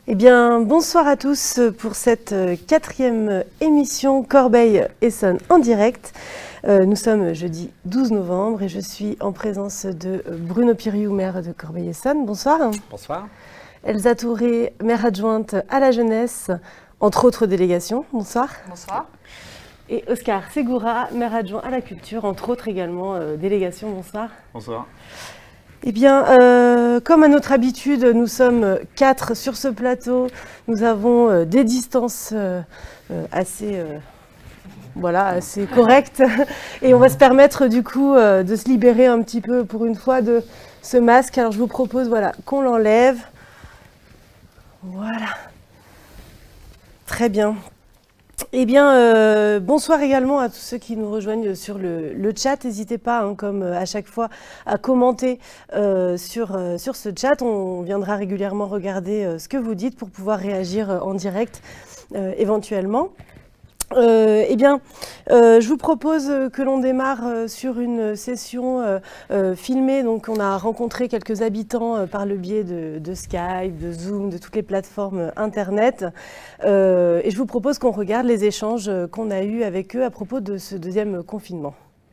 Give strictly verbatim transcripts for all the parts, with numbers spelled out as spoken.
Eh bien, bonsoir à tous pour cette quatrième émission Corbeil-Essonnes en direct. Euh, nous sommes jeudi douze novembre et je suis en présence de Bruno Piriou, maire de Corbeil-Essonnes. Bonsoir. Bonsoir. Elsa Touré, maire adjointe à la jeunesse, entre autres délégations. Bonsoir. Bonsoir. Et Oscar Segura, maire adjoint à la culture, entre autres également euh, délégations. Bonsoir. Bonsoir. Eh bien, euh, comme à notre habitude, nous sommes quatre sur ce plateau. Nous avons euh, des distances euh, euh, assez, euh, voilà, assez correctes. Et on va se permettre du coup euh, de se libérer un petit peu pour une fois de ce masque. Alors je vous propose voilà, qu'on l'enlève. Voilà. Très bien. Eh bien, euh, bonsoir également à tous ceux qui nous rejoignent sur le, le chat. N'hésitez pas, hein, comme à chaque fois, à commenter euh, sur, euh, sur ce chat. On viendra régulièrement regarder euh, ce que vous dites pour pouvoir réagir euh, en direct euh, éventuellement. Euh, eh bien, euh, je vous propose que l'on démarre euh, sur une session euh, euh, filmée. Donc, on a rencontré quelques habitants euh, par le biais de, de Skype, de Zoom, de toutes les plateformes Internet. Euh, et je vous propose qu'on regarde les échanges qu'on a eus avec eux à propos de ce deuxième confinement.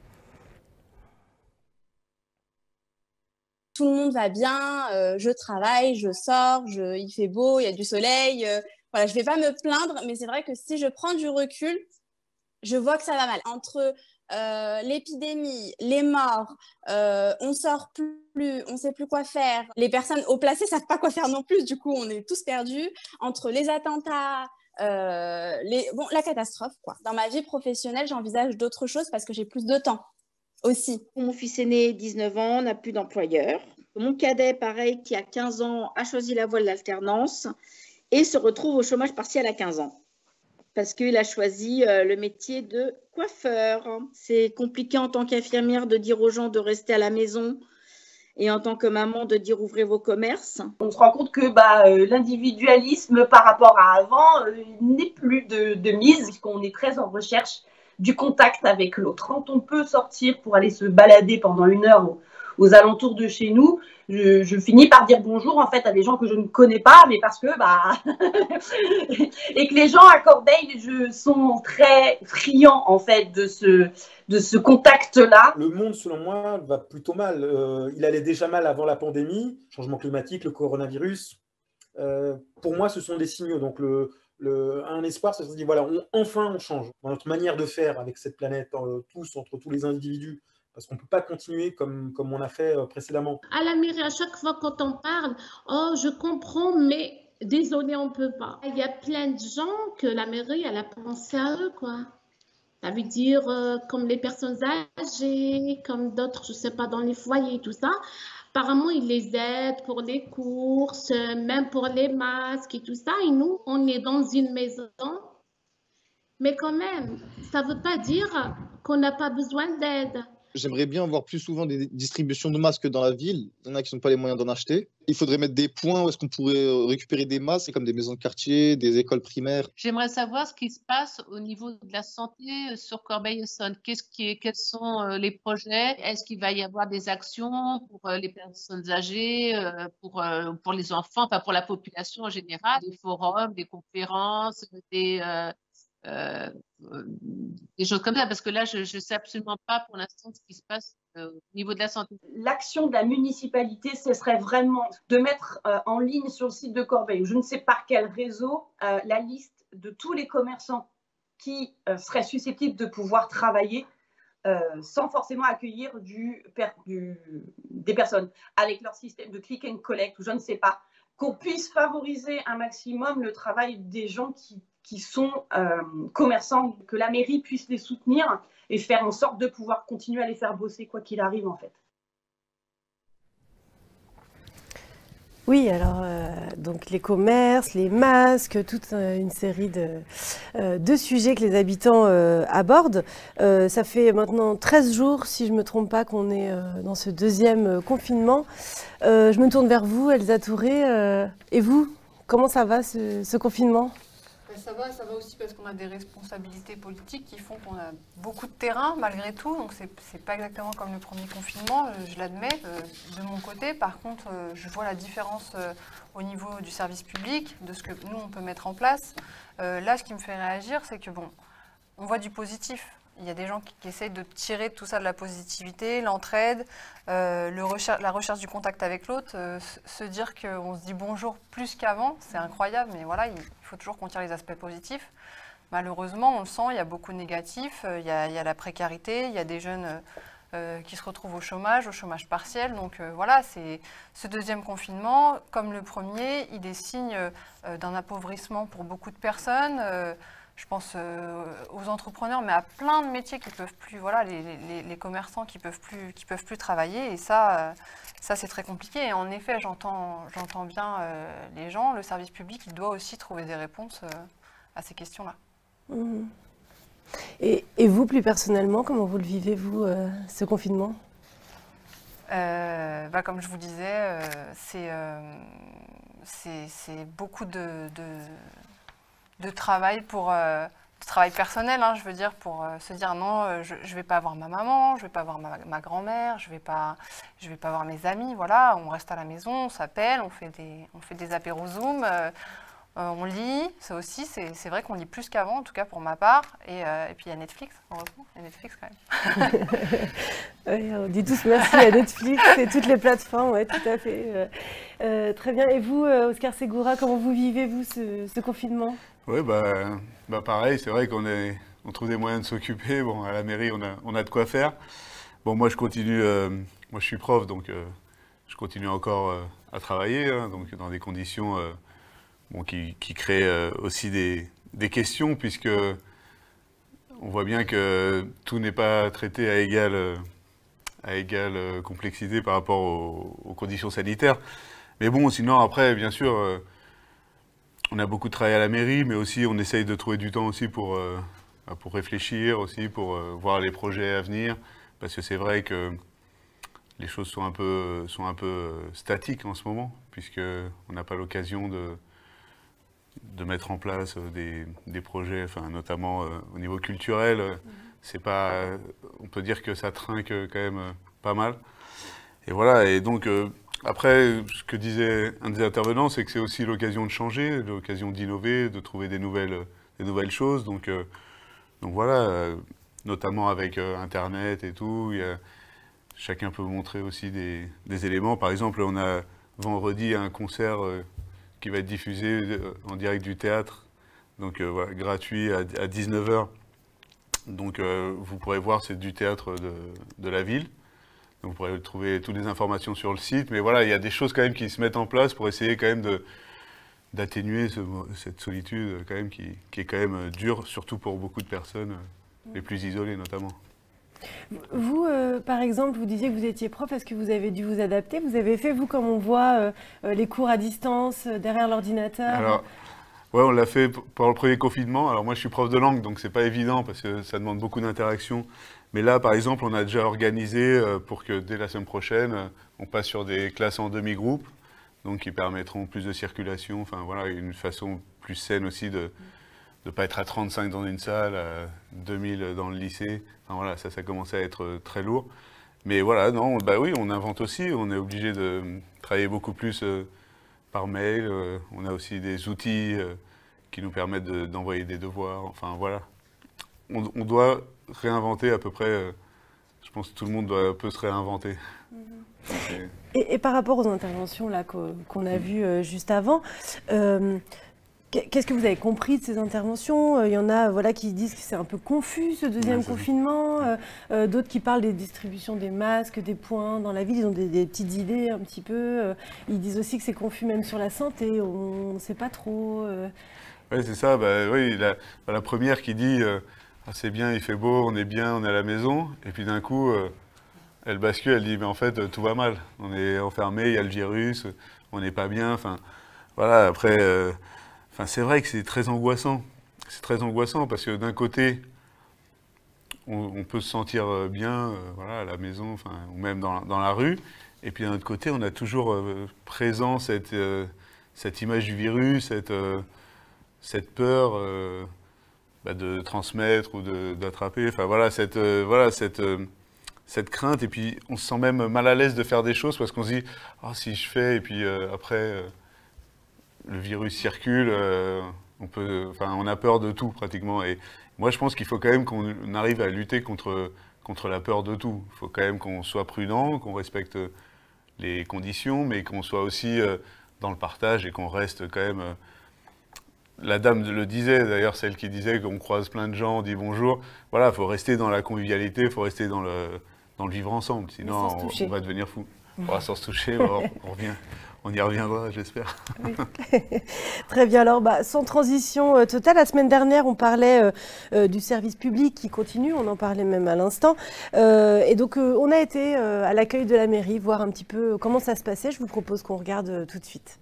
Tout le monde va bien, euh, je travaille, je sors, je, il fait beau, il y a du soleil. Euh, voilà, je ne vais pas me plaindre, mais c'est vrai que si je prends du recul, je vois que ça va mal. Entre euh, l'épidémie, les morts, euh, on ne sort plus, on ne sait plus quoi faire. Les personnes haut placées ne savent pas quoi faire non plus, du coup, on est tous perdus. Entre les attentats, euh, les... Bon, la catastrophe, quoi. Dans ma vie professionnelle, j'envisage d'autres choses parce que j'ai plus de temps. Aussi. Mon fils aîné, dix-neuf ans, n'a plus d'employeur. Mon cadet, pareil, qui a quinze ans, a choisi la voie de l'alternance et se retrouve au chômage partiel à quinze ans parce qu'il a choisi euh, le métier de coiffeur. C'est compliqué en tant qu'infirmière de dire aux gens de rester à la maison et en tant que maman de dire ouvrez vos commerces. On se rend compte que bah, euh, l'individualisme par rapport à avant euh, n'est plus de, de mise, puisqu'on est très en recherche du contact avec l'autre. Quand on peut sortir pour aller se balader pendant une heure aux, aux alentours de chez nous, je, je finis par dire bonjour en fait à des gens que je ne connais pas, mais parce que bah et que les gens à Corbeil je, sont très friands en fait de ce de ce contact-là. Le monde, selon moi, va plutôt mal. Euh, il allait déjà mal avant la pandémie, changement climatique, le coronavirus. Euh, pour moi, ce sont des signaux. Donc le Le, un espoir, ça se dit, voilà, on, enfin on change dans notre manière de faire avec cette planète, euh, tous, entre tous les individus, parce qu'on ne peut pas continuer comme, comme on a fait euh, précédemment. À la mairie, à chaque fois quand on parle, oh, je comprends, mais désolé, on ne peut pas. Il y a plein de gens que la mairie, elle a pensé à eux, quoi. Ça veut dire euh, comme les personnes âgées, comme d'autres, je ne sais pas, dans les foyers, tout ça. Apparemment, ils les aident pour les courses, même pour les masques et tout ça. Et nous, on est dans une maison. Mais quand même, ça ne veut pas dire qu'on n'a pas besoin d'aide. J'aimerais bien voir plus souvent des distributions de masques dans la ville. Il y en a qui n'ont pas les moyens d'en acheter. Il faudrait mettre des points où est-ce qu'on pourrait récupérer des masques, comme des maisons de quartier, des écoles primaires. J'aimerais savoir ce qui se passe au niveau de la santé sur Corbeil-Essonnes. Qu'est-ce qui est, quels sont les projets? Est-ce qu'il va y avoir des actions pour les personnes âgées, pour, pour les enfants, enfin pour la population en général? Des forums, des conférences, des... Euh, Euh, euh, des choses comme ça, parce que là, je ne sais absolument pas pour l'instant ce qui se passe euh, au niveau de la santé. L'action de la municipalité, ce serait vraiment de mettre euh, en ligne sur le site de Corbeil, je ne sais par quel réseau, euh, la liste de tous les commerçants qui euh, seraient susceptibles de pouvoir travailler euh, sans forcément accueillir du, du, des personnes avec leur système de click and collect, ou je ne sais pas, qu'on puisse favoriser un maximum le travail des gens qui qui sont euh, commerçants, que la mairie puisse les soutenir et faire en sorte de pouvoir continuer à les faire bosser quoi qu'il arrive en fait. Oui, alors euh, donc les commerces, les masques, toute euh, une série de, euh, de sujets que les habitants euh, abordent. Euh, ça fait maintenant treize jours, si je ne me trompe pas, qu'on est euh, dans ce deuxième euh, confinement. Euh, je me tourne vers vous, Elsa Touré. Euh, et vous, comment ça va ce, ce confinement ? Mais ça va, ça va aussi parce qu'on a des responsabilités politiques qui font qu'on a beaucoup de terrain malgré tout. Donc c'est c'est pas exactement comme le premier confinement, je, je l'admets euh, de mon côté. Par contre, euh, je vois la différence euh, au niveau du service public, de ce que nous on peut mettre en place. Euh, là, ce qui me fait réagir, c'est que bon, on voit du positif. Il y a des gens qui, qui essayent de tirer tout ça de la positivité, l'entraide, euh, le recher la recherche du contact avec l'autre, euh, se dire qu'on se dit bonjour plus qu'avant, c'est incroyable, mais voilà, il, il faut toujours qu'on tire les aspects positifs. Malheureusement, on le sent, il y a beaucoup de négatifs, euh, il, y a, il y a la précarité, il y a des jeunes euh, qui se retrouvent au chômage, au chômage partiel. Donc euh, voilà, c'est ce deuxième confinement, comme le premier, il est signe euh, d'un appauvrissement pour beaucoup de personnes. Euh, Je pense euh, aux entrepreneurs, mais à plein de métiers qui peuvent plus, voilà, les, les, les commerçants qui peuvent plus, qui peuvent plus travailler. Et ça, euh, ça c'est très compliqué. Et en effet, j'entends, j'entends bien euh, les gens. Le service public, il doit aussi trouver des réponses euh, à ces questions-là. Mmh. Et, et vous, plus personnellement, comment vous le vivez, vous, euh, ce confinement? euh, bah, Comme je vous disais, euh, c'est euh, c'est beaucoup de... de de travail pour euh, de travail personnel, hein, je veux dire, pour euh, se dire non, euh, je ne vais pas voir ma maman, je ne vais pas voir ma, ma grand-mère, je ne vais pas, je vais pas voir mes amis, voilà, on reste à la maison, on s'appelle, on fait des, on fait des apéros Zoom, euh, euh, on lit, ça aussi, c'est vrai qu'on lit plus qu'avant, en tout cas pour ma part, et, euh, et puis il y a Netflix, heureusement, il y a Netflix quand même. Oui, on dit tous merci à Netflix et toutes les plateformes, ouais, tout à fait. Euh, euh, très bien, et vous, euh, Oscar Segura, comment vous vivez, vous, ce, ce confinement? Oui, bah, bah pareil, c'est vrai qu'on on trouve des moyens de s'occuper. Bon, à la mairie, on a, on a de quoi faire. Bon, moi, je continue, euh, moi, je suis prof, donc euh, je continue encore euh, à travailler, hein, donc dans des conditions euh, bon, qui, qui créent euh, aussi des, des questions, puisque on voit bien que tout n'est pas traité à égale, à égale complexité par rapport aux, aux conditions sanitaires. Mais bon, sinon, après, bien sûr... Euh, on a beaucoup de travail à la mairie, mais aussi on essaye de trouver du temps aussi pour, euh, pour réfléchir, aussi pour euh, voir les projets à venir. Parce que c'est vrai que les choses sont un peu, sont un peu statiques en ce moment, puisqu'on n'a pas l'occasion de, de mettre en place des, des projets, enfin, notamment euh, au niveau culturel. Mmh. C'est pas, on peut dire que ça trinque quand même pas mal. Et voilà, et donc... Euh, Après, ce que disait un des intervenants, c'est que c'est aussi l'occasion de changer, l'occasion d'innover, de trouver des nouvelles, des nouvelles choses. Donc, euh, donc voilà, euh, notamment avec euh, Internet et tout, il y a, chacun peut montrer aussi des, des éléments. Par exemple, on a vendredi un concert euh, qui va être diffusé euh, en direct du théâtre, donc euh, voilà, gratuit à, à dix-neuf heures. Donc euh, vous pourrez voir, c'est du théâtre de, de la ville. Donc vous pourrez trouver toutes les informations sur le site, mais voilà, il y a des choses quand même qui se mettent en place pour essayer quand même de d'atténuer ce, cette solitude quand même qui, qui est quand même dure, surtout pour beaucoup de personnes, les plus isolées notamment. Vous, euh, par exemple, vous disiez que vous étiez prof, est-ce que vous avez dû vous adapter? Vous avez fait, vous, comme on voit, euh, les cours à distance, euh, derrière l'ordinateur? Alors, ouais, on l'a fait pendant le premier confinement. Alors moi, je suis prof de langue, donc c'est pas évident parce que ça demande beaucoup d'interaction. Mais là, par exemple, on a déjà organisé pour que dès la semaine prochaine, on passe sur des classes en demi-groupe, donc qui permettront plus de circulation, enfin voilà, une façon plus saine aussi de ne pas être à trente-cinq dans une salle, à deux mille dans le lycée. Enfin voilà, ça, ça commence à être très lourd. Mais voilà, non, bah oui, on invente aussi, on est obligé de travailler beaucoup plus par mail. On a aussi des outils qui nous permettent d'envoyer de, des devoirs, enfin voilà. On, on doit réinventer à peu près, euh, je pense que tout le monde doit un peu se réinventer. Mmh. Et, et par rapport aux interventions là qu'on qu'on a vues euh, juste avant, euh, qu'est-ce que vous avez compris de ces interventions? Il y en a voilà, qui disent que c'est un peu confus ce deuxième ouais, confinement, euh, euh, d'autres qui parlent des distributions des masques, des points dans la ville, ils ont des, des petites idées un petit peu. Euh, ils disent aussi que c'est confus même sur la santé, on ne sait pas trop. Euh... Oui, c'est ça, bah, oui, la, la première qui dit euh, ah, c'est bien, il fait beau, on est bien, on est à la maison, et puis d'un coup, euh, elle bascule, elle dit mais en fait tout va mal, on est enfermé, il y a le virus, on n'est pas bien, enfin voilà, après, euh, c'est vrai que c'est très angoissant, c'est très angoissant parce que d'un côté, on, on peut se sentir bien, euh, voilà, à la maison, enfin, ou même dans, dans la rue, et puis d'un autre côté, on a toujours euh, présent cette, euh, cette image du virus, cette... Euh, cette peur euh, bah, de transmettre ou d'attraper, enfin voilà, cette, euh, voilà cette, euh, cette crainte, et puis on se sent même mal à l'aise de faire des choses parce qu'on se dit oh, si je fais, et puis euh, après euh, le virus circule, euh, on, peut, enfin, on a peur de tout pratiquement. Et moi je pense qu'il faut quand même qu'on arrive à lutter contre, contre la peur de tout. Il faut quand même qu'on soit prudent, qu'on respecte les conditions, mais qu'on soit aussi euh, dans le partage et qu'on reste quand même... Euh, la dame le disait, d'ailleurs, celle qui disait qu'on croise plein de gens, on dit bonjour. Voilà, il faut rester dans la convivialité, il faut rester dans le, dans le vivre ensemble, sinon on, on va devenir fou. Voilà, sans se toucher, on, on, revient, on y reviendra, j'espère. Oui. Très bien, alors bah, sans transition euh, totale, la semaine dernière on parlait euh, euh, du service public qui continue, on en parlait même à l'instant. Euh, et donc euh, on a été euh, à l'accueil de la mairie, voir un petit peu comment ça se passait. Je vous propose qu'on regarde euh, tout de suite.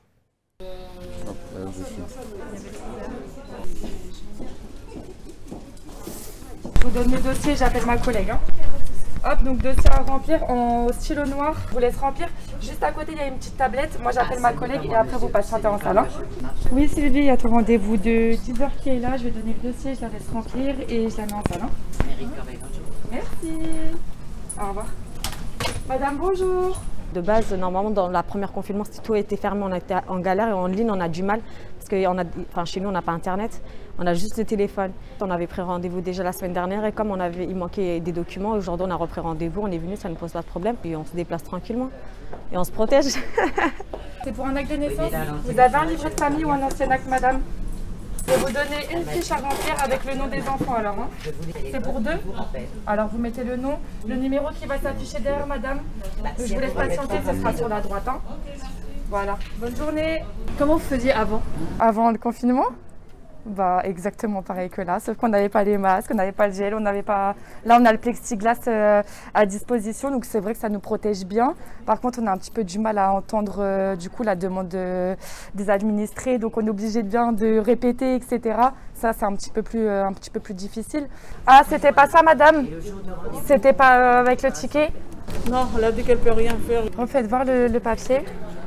Je vous donne le dossier, j'appelle ma collègue. Hein. Hop, donc dossier à remplir en stylo noir. Je vous laisse remplir. Juste à côté, il y a une petite tablette. Moi, j'appelle ma collègue et après, vous patientez en salle. Hein. Oui, Sylvie, il y a ton rendez-vous de dix heures qui est là. Je vais donner le dossier, je la laisse remplir et je la mets en salle. Hein. Merci. Au revoir. Madame, bonjour. De base, normalement, dans la première confinement, tout a été fermé, on a été en galère et en ligne, on a du mal parce que on a, enfin, chez nous, on n'a pas Internet, on a juste le téléphone. On avait pris rendez-vous déjà la semaine dernière et comme on avait, il manquait des documents, aujourd'hui, on a repris rendez-vous, on est venu, ça ne pose pas de problème, puis on se déplace tranquillement et on se protège. C'est pour un acte de naissance. Vous avez un livret de famille ou un ancien acte, madame? Je vais vous donner une fiche à remplir avec le nom des enfants alors. Hein. C'est pour deux. Alors vous mettez le nom, le numéro qui va s'afficher derrière madame. Je vous laisse patienter, ce sera sur la droite. Hein. Voilà. Bonne journée. Comment vous faisiez avant? Avant le confinement? Bah exactement pareil que là, sauf qu'on n'avait pas les masques, on n'avait pas le gel, on n'avait pas... Là on a le plexiglas euh, à disposition, donc c'est vrai que ça nous protège bien. Par contre on a un petit peu du mal à entendre euh, du coup la demande de, des administrés, donc on est obligé de bien de répéter, et cetera. Ça c'est un petit peu plus euh, un petit peu plus difficile. Ah c'était pas ça madame? C'était pas euh, avec le ticket? Non, elle a dit qu'elle peut rien faire. Refaites voir le, le papier.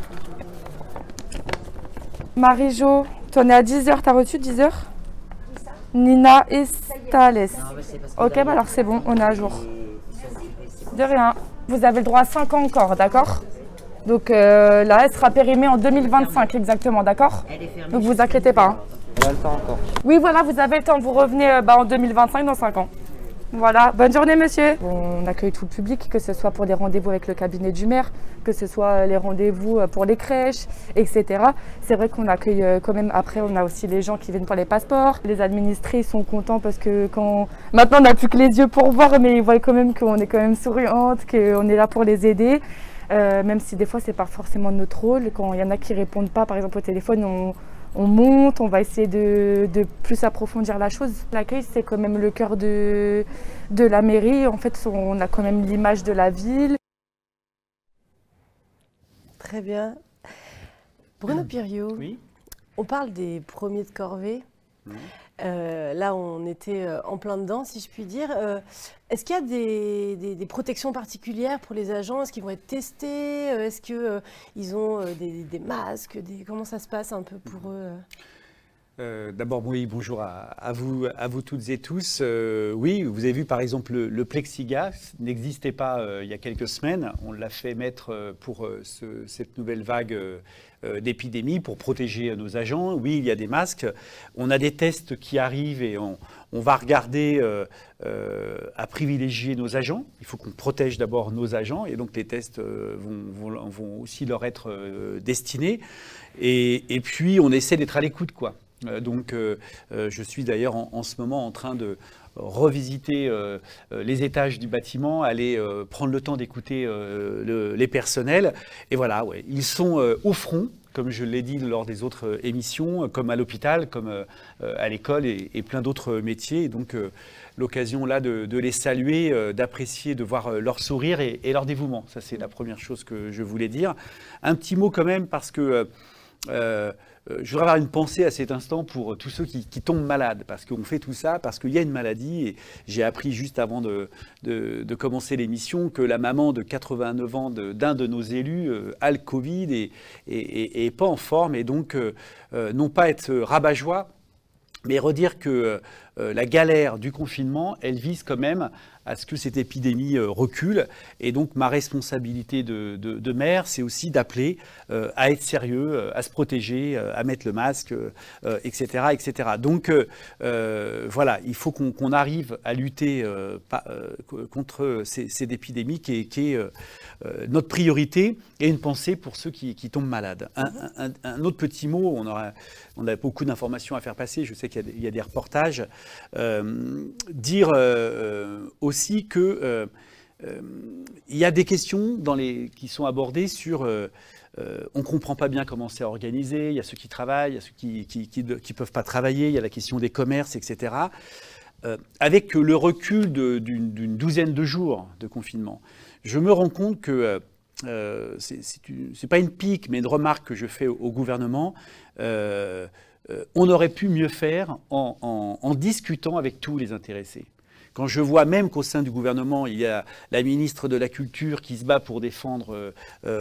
Marie-Jo, tu en es à dix heures, t'as reçu dix heures? Nina Estales. Ok, bah alors c'est bon, on est à jour. De rien. Vous avez le droit à cinq ans encore, d'accord? Donc euh, là, elle sera périmée en deux mille vingt-cinq exactement, d'accord? Donc vous inquiétez pas. Hein. On a le temps encore. Oui, voilà, vous avez le temps. Vous revenez euh, bah, en deux mille vingt-cinq dans cinq ans. Voilà, bonne journée monsieur. On accueille tout le public, que ce soit pour des rendez-vous avec le cabinet du maire, que ce soit les rendez-vous pour les crèches, et cetera. C'est vrai qu'on accueille quand même, après on a aussi les gens qui viennent pour les passeports. Les administrés sont contents parce que quand... Maintenant on n'a plus que les yeux pour voir, mais ils voient quand même qu'on est quand même souriante, qu'on est là pour les aider. Euh, même si des fois c'est pas forcément notre rôle. Quand il y en a qui répondent pas, par exemple au téléphone, on... On monte, on va essayer de, de plus approfondir la chose. L'accueil, c'est quand même le cœur de, de la mairie. En fait, on a quand même l'image de la ville. Très bien. Bruno Piriot, oui. On parle des premiers de corvée. Mmh. Euh, là, on était en plein dedans, si je puis dire. Euh, Est-ce qu'il y a des, des, des protections particulières pour les agents? Est-ce qu'ils vont être testés? Est-ce qu'ils euh, ont euh, des, des masques des... Comment ça se passe un peu pour eux? euh, D'abord, oui, bonjour à, à, vous, à vous toutes et tous. Euh, oui, vous avez vu par exemple le, le plexiglas n'existait pas euh, il y a quelques semaines. On l'a fait mettre euh, pour euh, ce, cette nouvelle vague euh, d'épidémie pour protéger nos agents. Oui, il y a des masques. On a des tests qui arrivent et on, on va regarder euh, euh, à privilégier nos agents. Il faut qu'on protège d'abord nos agents et donc les tests euh, vont, vont, vont aussi leur être euh, destinés. Et, et puis, on essaie d'être à l'écoute, quoi. Euh, donc, euh, euh, je suis d'ailleurs en, en ce moment en train de revisiter euh, les étages du bâtiment, aller euh, prendre le temps d'écouter euh, le, les personnels. Et voilà, ouais, ils sont euh, au front, comme je l'ai dit lors des autres euh, émissions, comme à l'hôpital, comme euh, à l'école et, et plein d'autres métiers. Et donc, euh, l'occasion là de, de les saluer, euh, d'apprécier, de voir euh, leur sourire et, et leur dévouement. Ça, c'est la première chose que je voulais dire. Un petit mot quand même, parce que... Euh, euh, je voudrais avoir une pensée à cet instant pour tous ceux qui, qui tombent malades, parce qu'on fait tout ça, parce qu'il y a une maladie. Et j'ai appris juste avant de, de, de commencer l'émission que la maman de quatre-vingt-neuf ans d'un de, de nos élus euh, a le Covid et n'est pas en forme. Et donc, euh, euh, non pas être rabat-joie, mais redire que euh, la galère du confinement, elle vise quand même à ce que cette épidémie euh, recule. Et donc, ma responsabilité de, de, de maire, c'est aussi d'appeler euh, à être sérieux, euh, à se protéger, euh, à mettre le masque, euh, et cetera, et cetera. Donc, euh, euh, voilà, il faut qu'on qu'on arrive à lutter euh, pas, euh, contre ces, ces épidémies qui est, qui est euh, euh, notre priorité, et une pensée pour ceux qui, qui tombent malades. Un, un, un autre petit mot, on, aura, on a beaucoup d'informations à faire passer, je sais qu'il y, y a des reportages. Euh, dire euh, aussi aussi que euh, euh, il y a des questions dans les, qui sont abordées sur euh, euh, on ne comprend pas bien comment c'est organisé, il y a ceux qui travaillent, il y a ceux qui ne peuvent pas travailler, il y a la question des commerces, et cetera. Euh, avec le recul d'une d'une douzaine de jours de confinement, je me rends compte que euh, c'est pas une pique, mais une remarque que je fais au, au gouvernement. Euh, euh, on aurait pu mieux faire en, en, en discutant avec tous les intéressés. Quand je vois même qu'au sein du gouvernement, il y a la ministre de la Culture qui se bat pour défendre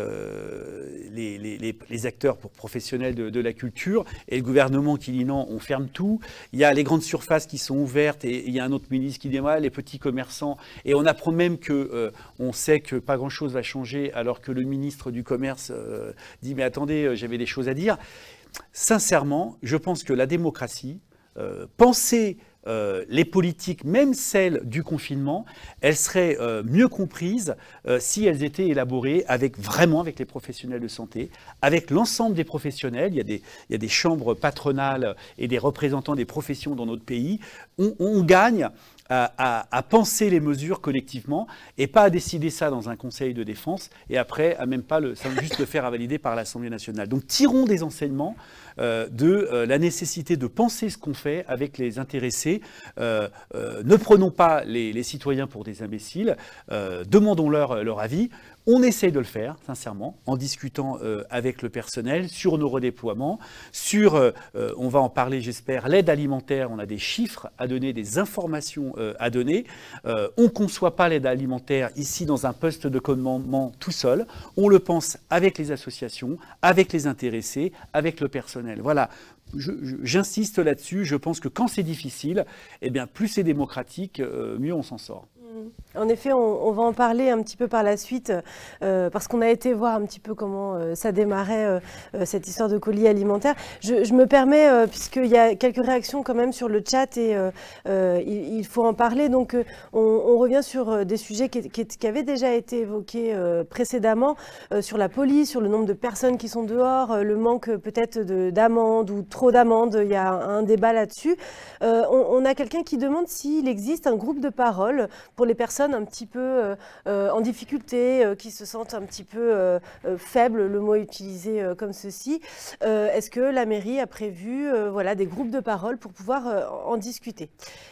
euh, les, les, les acteurs pour professionnels de, de la culture, et le gouvernement qui dit non, on ferme tout. Il y a les grandes surfaces qui sont ouvertes, et il y a un autre ministre qui dit ouais, les petits commerçants. Et on apprend même que euh, on sait que pas grand-chose va changer, alors que le ministre du Commerce euh, dit mais attendez, j'avais des choses à dire. Sincèrement, je pense que la démocratie, euh, penser Euh, les politiques, même celles du confinement, elles seraient euh, mieux comprises euh, si elles étaient élaborées avec, vraiment avec les professionnels de santé, avec l'ensemble des professionnels. Il y a des, il y a des chambres patronales et des représentants des professions dans notre pays. On, on gagne à, à, à penser les mesures collectivement et pas à décider ça dans un conseil de défense et après à même pas le, juste le faire à valider par l'Assemblée nationale. Donc tirons des enseignements euh, de euh, la nécessité de penser ce qu'on fait avec les intéressés. Euh, euh, ne prenons pas les, les citoyens pour des imbéciles, euh, demandons-leur leur avis. On essaye de le faire, sincèrement, en discutant euh, avec le personnel sur nos redéploiements, sur, euh, on va en parler, j'espère, l'aide alimentaire. On a des chiffres à donner, des informations euh, à donner. Euh, on ne conçoit pas l'aide alimentaire ici dans un poste de commandement tout seul. On le pense avec les associations, avec les intéressés, avec le personnel. Voilà. J'insiste là-dessus. Je pense que quand c'est difficile, eh bien, plus c'est démocratique, euh, mieux on s'en sort. En effet, on, on va en parler un petit peu par la suite, euh, parce qu'on a été voir un petit peu comment euh, ça démarrait, euh, euh, cette histoire de colis alimentaires. Je, je me permets, euh, puisqu'il y a quelques réactions quand même sur le chat et euh, euh, il, il faut en parler. Donc, euh, on, on revient sur euh, des sujets qui, qui, qui avaient déjà été évoqués euh, précédemment, euh, sur la police, sur le nombre de personnes qui sont dehors, euh, le manque peut-être d'amendes ou trop d'amendes. Il y a un, un débat là-dessus. Euh, on, on a quelqu'un qui demande s'il existe un groupe de parole pour les personnes un petit peu euh, euh, en difficulté, euh, qui se sentent un petit peu euh, euh, faibles, le mot utilisé euh, comme ceci. Euh, Est-ce que la mairie a prévu euh, voilà, des groupes de parole pour pouvoir euh, en discuter?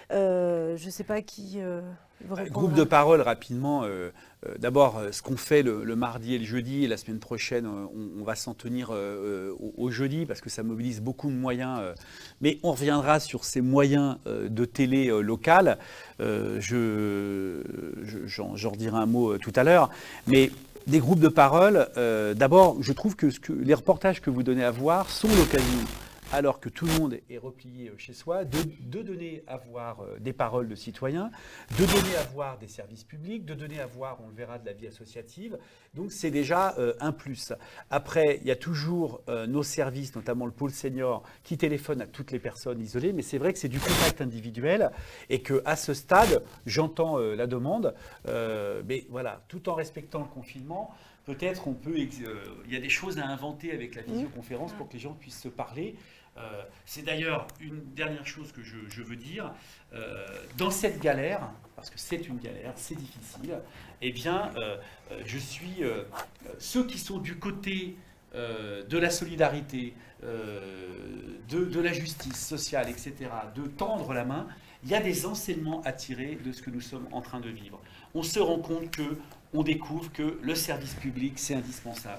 euh, Je ne sais pas qui euh, vous répondra. Groupe de parole, rapidement. Euh, euh, D'abord, ce qu'on fait le, le mardi et le jeudi, et la semaine prochaine, on, on va s'en tenir euh, au, au jeudi, parce que ça mobilise beaucoup de moyens. Euh, mais on reviendra sur ces moyens euh, de télé euh, locales. Euh, je, j'en je, redirai un mot euh, tout à l'heure. Mais des groupes de parole, euh, d'abord, je trouve que, ce que les reportages que vous donnez à voir sont l'occasion, alors que tout le monde est replié chez soi, de, de donner à voir des paroles de citoyens, de donner à voir des services publics, de donner à voir, on le verra, de la vie associative. Donc c'est déjà euh, un plus. Après, il y a toujours euh, nos services, notamment le pôle senior, qui téléphone à toutes les personnes isolées, mais c'est vrai que c'est du contact individuel et qu'à ce stade, j'entends euh, la demande, euh, mais voilà, tout en respectant le confinement. Peut-être on peut, il euh, y a des choses à inventer avec la visioconférence pour que les gens puissent se parler. Euh, c'est d'ailleurs une dernière chose que je, je veux dire. Euh, dans cette galère, parce que c'est une galère, c'est difficile, eh bien, euh, je suis euh, ceux qui sont du côté euh, de la solidarité, euh, de, de la justice sociale, et cetera, de tendre la main. Il y a des enseignements à tirer de ce que nous sommes en train de vivre. On se rend compte que on découvre que le service public, c'est indispensable.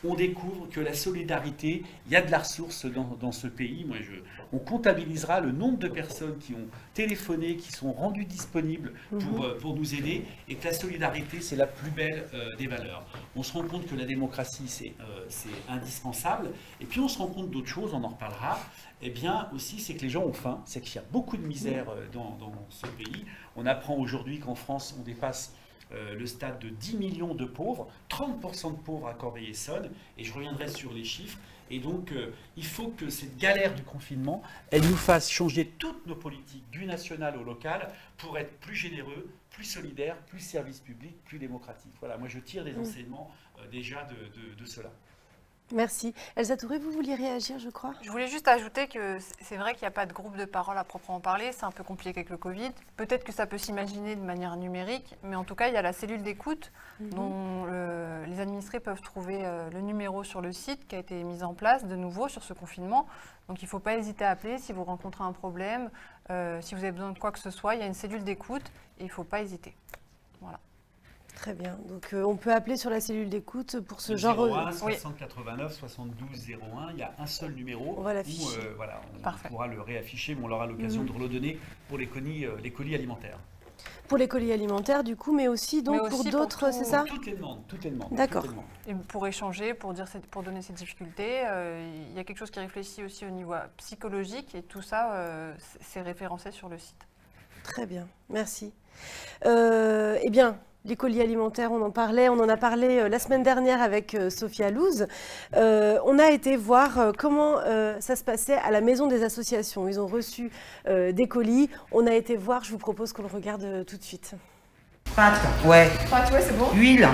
on découvre que la solidarité, il y a de la ressource dans, dans ce pays. Moi, je, on comptabilisera le nombre de personnes qui ont téléphoné, qui sont rendues disponibles pour, euh, pour nous aider, et que la solidarité, c'est la plus belle euh, des valeurs. On se rend compte que la démocratie, c'est euh, c'est indispensable, et puis on se rend compte d'autres choses, on en reparlera. Eh bien, aussi, c'est que les gens ont faim, c'est qu'il y a beaucoup de misère euh, dans, dans ce pays. On apprend aujourd'hui qu'en France, on dépasse Euh, le stade de dix millions de pauvres, trente pour cent de pauvres à Corbeil-Essonnes, et je reviendrai sur les chiffres. Et donc, euh, il faut que cette galère du confinement, elle nous fasse changer toutes nos politiques, du national au local, pour être plus généreux, plus solidaires, plus service public, plus démocratique. Voilà, moi je tire des enseignements euh, déjà de, de, de cela. Merci. Elsa Touré, vous vouliez réagir, je crois? Je voulais juste ajouter que c'est vrai qu'il n'y a pas de groupe de parole à proprement parler, c'est un peu compliqué avec le Covid. Peut-être que ça peut s'imaginer de manière numérique, mais en tout cas, il y a la cellule d'écoute mmh. dont le, les administrés peuvent trouver euh, le numéro sur le site qui a été mis en place de nouveau sur ce confinement. Donc il ne faut pas hésiter à appeler si vous rencontrez un problème, euh, si vous avez besoin de quoi que ce soit, il y a une cellule d'écoute et il ne faut pas hésiter. Voilà. Très bien. Donc, euh, on peut appeler sur la cellule d'écoute pour ce genre... zéro un soixante quatre-vingt-neuf soixante-douze zéro un, il y a un seul numéro. On va l'afficher. Euh, voilà, on pourra le réafficher, mais on aura l'occasion mmh. de redonner pour les colis, euh, les colis alimentaires. Pour les colis alimentaires, du coup, mais aussi, donc, mais aussi pour d'autres, c'est ça? Toutes les demandes. Toutes les demandes. D'accord. Et pour échanger, pour, dire, pour donner ces difficultés, euh, il y a quelque chose qui réfléchit aussi au niveau psychologique, et tout ça, euh, c'est référencé sur le site. Très bien, merci. Euh, eh bien... Les colis alimentaires, on en parlait, on en a parlé euh, la semaine dernière avec euh, Sophia Louz. Euh, on a été voir euh, comment euh, ça se passait à la maison des associations. Ils ont reçu euh, des colis. On a été voir, je vous propose qu'on le regarde euh, tout de suite. Pâte, ouais. Pâte, ouais, c'est bon. Huile.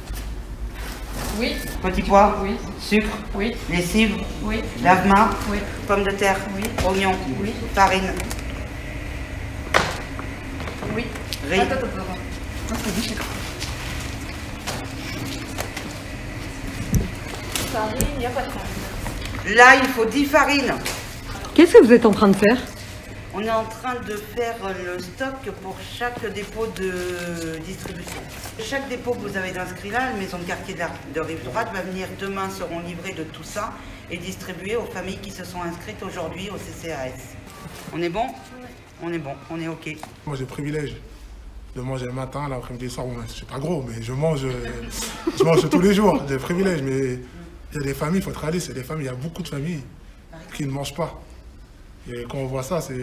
Oui. Petit pois. Oui. Sucre. Oui. Lessive. Oui. Lave-main. Oui. Pommes de terre. Oui. Oignons. Oui. Farine. Oui. Riz. Attends, attends, attends. Farine, il n'y a pas de farine. Là, il faut dix farines. Qu'est-ce que vous êtes en train de faire? On est en train de faire le stock pour chaque dépôt de distribution. Chaque dépôt que vous avez inscrit là, la maison de quartier de, la, de Rive-Droite, va venir demain, seront livrés de tout ça et distribués aux familles qui se sont inscrites aujourd'hui au C C A S. On est bon? On est bon, on est OK. Moi, j'ai le privilège de manger le matin, l'après-midi, le soir. Bon, je suis pas gros, mais je mange, je mange tous les jours. J'ai le privilège, mais il y a des familles, il faut être réaliste, il y a des familles, il y a beaucoup de familles qui ne mangent pas. Et quand on voit ça, c'est,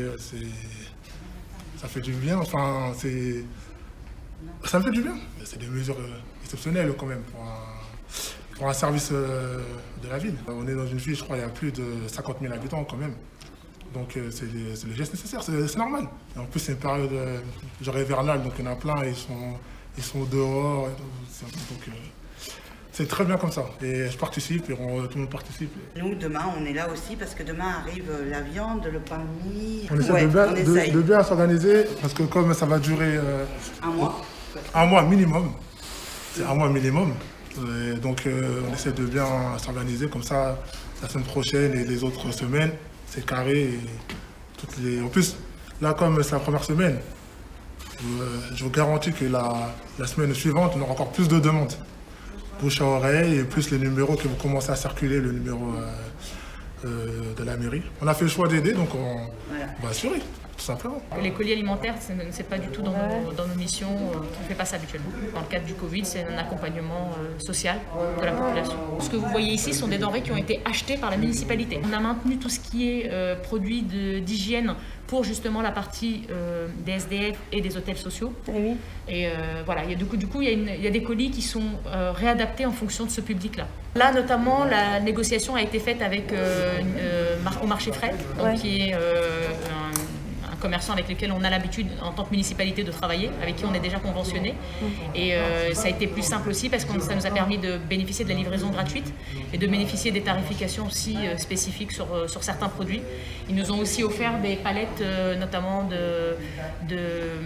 ça fait du bien. Enfin, c'est, ça me fait du bien. C'est des mesures exceptionnelles quand même pour un, pour un service de la ville. On est dans une ville, je crois, il y a plus de cinquante mille habitants quand même. Donc c'est le geste nécessaire, c'est normal. Et en plus c'est une période euh, genre hivernale, donc il y en a plein, ils sont, ils sont dehors. Et donc euh, c'est très bien comme ça. Et je participe, et on, tout le monde participe. Nous, demain, on est là aussi parce que demain arrive la viande, le pain de mie. On essaie ouais, de bien, on de, essaye. de bien s'organiser, parce que comme ça va durer... Euh, un mois. Un mois minimum. C'est un mois minimum. Et donc euh, on essaie de bien s'organiser, comme ça, la semaine prochaine et les autres semaines, c'est carré. Et toutes les... En plus, là, comme c'est la première semaine, euh, je vous garantis que la, la semaine suivante, on aura encore plus de demandes. Bouche à oreille, et plus les numéros qui vont commencer à circuler, le numéro euh, euh, de la mairie. On a fait le choix d'aider, donc on, voilà. on va assurer, tout simplement. Les colis alimentaires, ce n'est pas du tout dans nos, dans nos missions, on ne fait pas ça habituellement. Dans le cadre du Covid, c'est un accompagnement euh, social de la population. Ce que vous voyez ici sont des denrées qui ont été achetées par la municipalité. On a maintenu tout ce qui est euh, produits d'hygiène pour justement la partie euh, des S D F et des hôtels sociaux. Et, oui. et euh, voilà, il y a, du coup, du coup il, y a une, il y a des colis qui sont euh, réadaptés en fonction de ce public-là. Là, notamment, la négociation a été faite avec euh, euh, au marché Fred, donc, ouais. qui est euh, un, un commerçant avec lequel on a l'habitude, en tant que municipalité, de travailler, avec qui on est déjà conventionné. Mmh. Et euh, ça a été plus simple aussi parce que ça nous a permis de bénéficier de la livraison gratuite et de bénéficier des tarifications aussi euh, spécifiques sur, euh, sur certains produits. Ils nous ont aussi offert des palettes, euh, notamment de, de,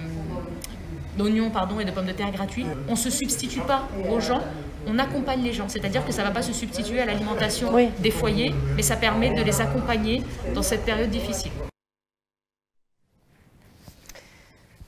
d'oignons pardon, et de pommes de terre gratuits. On ne se substitue pas aux gens, on accompagne les gens. C'est-à-dire que ça ne va pas se substituer à l'alimentation oui. des foyers, mais ça permet de les accompagner dans cette période difficile.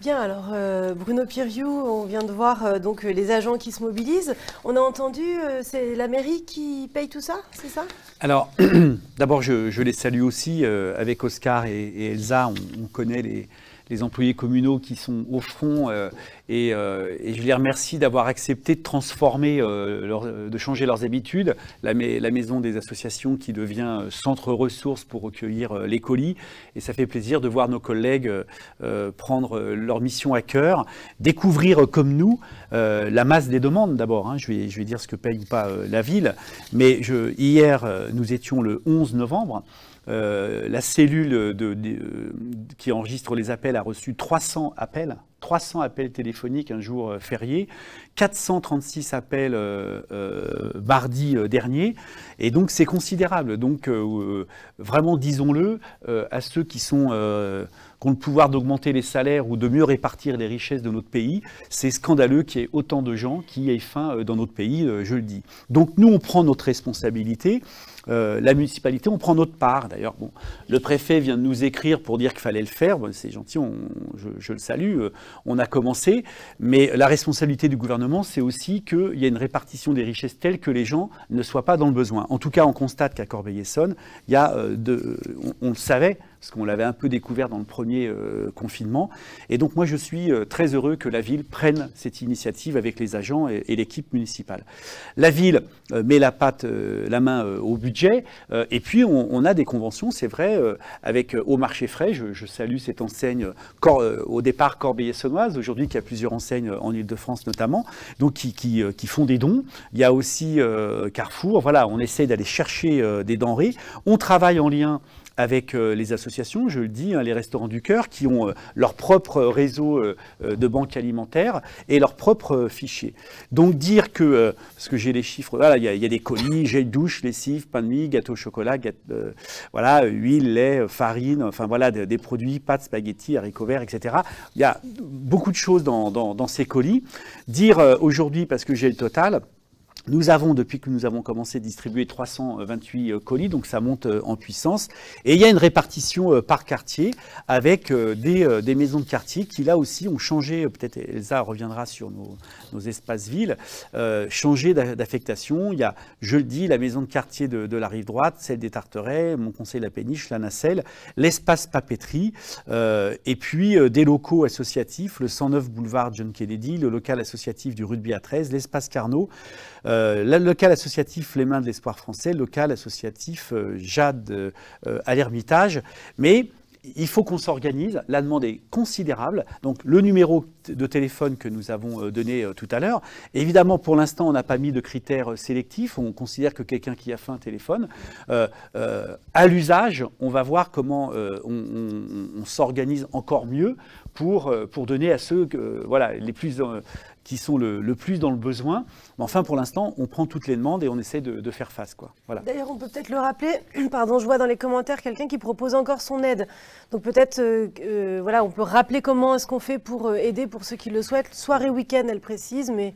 Bien, alors euh, Bruno Piriou, on vient de voir euh, donc les agents qui se mobilisent. On a entendu, euh, c'est la mairie qui paye tout ça, c'est ça? Alors, d'abord, je, je les salue aussi. Euh, avec Oscar et, et Elsa, on, on connaît les, les employés communaux qui sont au front euh, et, euh, et je les remercie d'avoir accepté de transformer, euh, leur, de changer leurs habitudes. La, la maison des associations qui devient centre ressources pour recueillir euh, les colis. Et ça fait plaisir de voir nos collègues euh, prendre leur mission à cœur, découvrir euh, comme nous euh, la masse des demandes d'abord. Hein. Je, vais, je vais dire ce que paye ou pas euh, la ville. Mais je, hier, euh, nous étions le onze novembre. Euh, la cellule de, de, de, qui enregistre les appels a reçu trois cents appels, trois cents appels téléphoniques un jour euh, férié, quatre cent trente-six appels euh, euh, mardi euh, dernier, et donc c'est considérable. Donc euh, vraiment, disons-le, euh, à ceux qui sont euh, qui ont le pouvoir d'augmenter les salaires ou de mieux répartir les richesses de notre pays, c'est scandaleux qu'il y ait autant de gens qui aient faim euh, dans notre pays, euh, je le dis. Donc nous, on prend notre responsabilité. Euh, la municipalité, on prend notre part. D'ailleurs, bon, le préfet vient de nous écrire pour dire qu'il fallait le faire. Bon, c'est gentil, on, je, je le salue. Euh, on a commencé. Mais la responsabilité du gouvernement, c'est aussi qu'il y a une répartition des richesses telle que les gens ne soient pas dans le besoin. En tout cas, on constate qu'à Corbeil-Essonnes, il y a euh, de, on, on le savait, parce qu'on l'avait un peu découvert dans le premier euh, confinement. Et donc moi, je suis euh, très heureux que la ville prenne cette initiative avec les agents et, et l'équipe municipale. La ville euh, met la patte, euh, la main euh, au budget, euh, et puis on, on a des conventions, c'est vrai, euh, avec euh, Au Marché Frais. Je, je salue cette enseigne, cor, euh, au départ Corbeil-Essonnoise, aujourd'hui qui a plusieurs enseignes en Ile-de-France notamment, donc qui, qui, euh, qui font des dons. Il y a aussi euh, Carrefour. Voilà, on essaie d'aller chercher euh, des denrées. On travaille en lien avec euh, les associations, je le dis, hein, les Restos du Cœur, qui ont euh, leur propre réseau euh, de banques alimentaires et leur propre euh, fichier. Donc dire que, euh, parce que j'ai les chiffres, voilà, il y, y a des colis, gel douche, lessive, pain de mie, gâteau au chocolat, gâteau, euh, voilà, huile, lait, farine, enfin voilà, des, des produits, pâtes, spaghettis, haricots verts, et cetera. Il y a beaucoup de choses dans, dans, dans ces colis. Dire euh, aujourd'hui, parce que j'ai le total, nous avons, depuis que nous avons commencé, distribué trois cent vingt-huit colis, donc ça monte en puissance. Et il y a une répartition par quartier avec des, des maisons de quartier qui, là aussi, ont changé, peut-être Elsa reviendra sur nos, nos espaces villes, euh, changé d'affectation. Il y a, je le dis, la maison de quartier de, de la Rive Droite, celle des Tarterets, mon conseil La Péniche, la Nacelle, l'espace papeterie, euh, et puis euh, des locaux associatifs, le cent neuf boulevard John Kennedy, le local associatif du Rugby à treize, l'espace Carnot, Euh, le local associatif Les Mains de l'Espoir Français, le local associatif euh, Jade euh, à l'Ermitage. Mais il faut qu'on s'organise. La demande est considérable. Donc, le numéro de téléphone que nous avons donné euh, tout à l'heure, évidemment, pour l'instant, on n'a pas mis de critères sélectifs. On considère que quelqu'un qui a faim téléphone. Euh, euh, à l'usage, on va voir comment euh, on, on, on s'organise encore mieux pour, euh, pour donner à ceux euh, voilà, les plus... Euh, qui sont le, le plus dans le besoin. Mais enfin, pour l'instant, on prend toutes les demandes et on essaie de, de faire face, quoi. Voilà. D'ailleurs, on peut peut-être le rappeler, pardon, je vois dans les commentaires quelqu'un qui propose encore son aide. Donc peut-être, euh, euh, voilà, on peut rappeler comment est-ce qu'on fait pour euh, aider pour ceux qui le souhaitent. Soirée, week-end, elle précise, mais...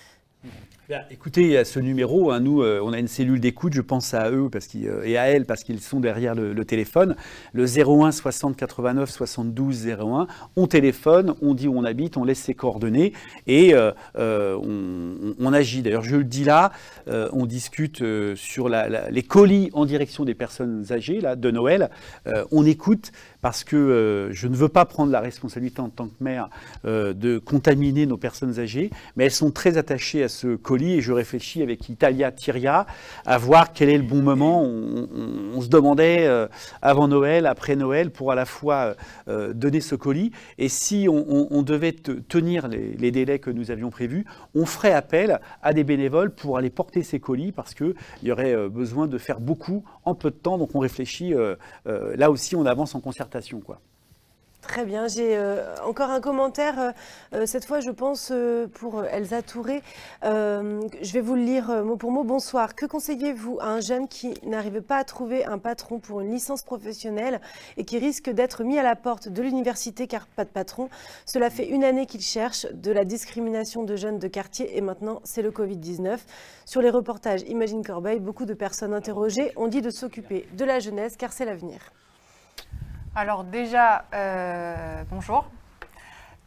Bien, écoutez, à ce numéro, hein, nous, euh, on a une cellule d'écoute, je pense à eux parce qu'ils, euh, et à elles parce qu'ils sont derrière le, le téléphone. Le zéro un soixante quatre-vingt-neuf soixante-douze zéro un, on téléphone, on dit où on habite, on laisse ses coordonnées et euh, euh, on, on agit. D'ailleurs, je le dis là, euh, on discute euh, sur la, la, les colis en direction des personnes âgées là, de Noël. Euh, on écoute parce que euh, je ne veux pas prendre la responsabilité en tant que maire euh, de contaminer nos personnes âgées, mais elles sont très attachées à ce colis et je réfléchis avec Italia Tiria à voir quel est le bon moment. On, on, on se demandait euh, avant Noël, après Noël, pour à la fois euh, donner ce colis et si on, on, on devait te, tenir les, les délais que nous avions prévus, on ferait appel à des bénévoles pour aller porter ces colis parce qu'il y aurait euh, besoin de faire beaucoup en peu de temps. Donc on réfléchit, euh, euh, là aussi on avance en concertation. Quoi. Très bien, j'ai euh, encore un commentaire, euh, cette fois je pense euh, pour Elsa Touré. Euh, je vais vous le lire euh, mot pour mot. Bonsoir, que conseillez-vous à un jeune qui n'arrive pas à trouver un patron pour une licence professionnelle et qui risque d'être mis à la porte de l'université car pas de patron? Cela fait une année qu'il cherche, de la discrimination de jeunes de quartier et maintenant c'est le Covid dix-neuf. Sur les reportages Imagine Corbeil, beaucoup de personnes interrogées ont dit de s'occuper de la jeunesse car c'est l'avenir. Alors déjà, euh, bonjour.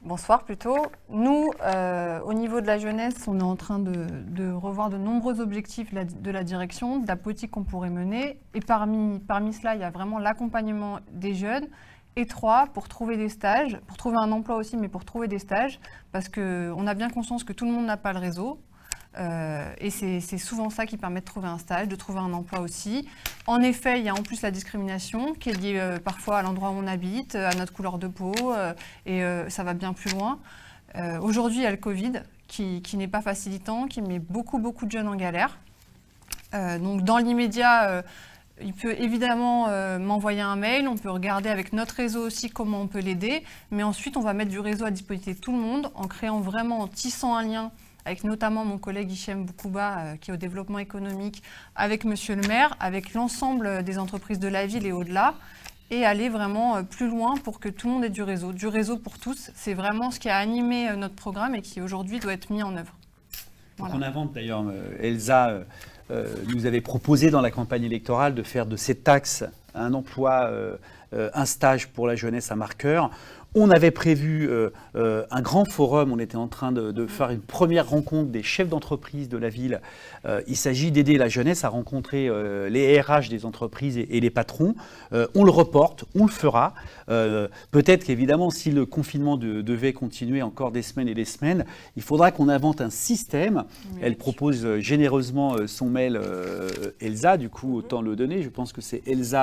Bonsoir plutôt. Nous, euh, au niveau de la jeunesse, on est en train de, de revoir de nombreux objectifs de la, de la direction, de la politique qu'on pourrait mener. Et parmi, parmi cela, il y a vraiment l'accompagnement des jeunes. Et trois, pour trouver des stages, pour trouver un emploi aussi, mais pour trouver des stages, parce qu'on a bien conscience que tout le monde n'a pas le réseau. Euh, et c'est souvent ça qui permet de trouver un stage, de trouver un emploi aussi. En effet, il y a en plus la discrimination qui est liée euh, parfois à l'endroit où on habite, à notre couleur de peau, euh, et euh, ça va bien plus loin. Euh, Aujourd'hui, il y a le Covid qui, qui n'est pas facilitant, qui met beaucoup, beaucoup de jeunes en galère. Euh, donc dans l'immédiat, euh, il peut évidemment euh, m'envoyer un mail, on peut regarder avec notre réseau aussi comment on peut l'aider, mais ensuite on va mettre du réseau à disposition de tout le monde en créant vraiment, en tissant un lien avec notamment mon collègue Hichem Boukouba, euh, qui est au développement économique, avec Monsieur le maire, avec l'ensemble des entreprises de la ville et au-delà, et aller vraiment euh, plus loin pour que tout le monde ait du réseau. Du réseau pour tous, c'est vraiment ce qui a animé euh, notre programme et qui aujourd'hui doit être mis en œuvre. Voilà. On invente d'ailleurs, euh, Elsa euh, euh, nous avait proposé dans la campagne électorale de faire de cette taxe un emploi, euh, euh, un stage pour la jeunesse à marqueur. On avait prévu euh, euh, un grand forum, on était en train de, de faire une première rencontre des chefs d'entreprise de la ville. Euh, il s'agit d'aider la jeunesse à rencontrer euh, les R H des entreprises et, et les patrons. Euh, on le reporte, on le fera. Euh, Peut-être qu'évidemment, si le confinement de, devait continuer encore des semaines et des semaines, il faudra qu'on invente un système. Oui. Elle propose euh, généreusement euh, son mail euh, Elsa, du coup, autant le donner. Je pense que c'est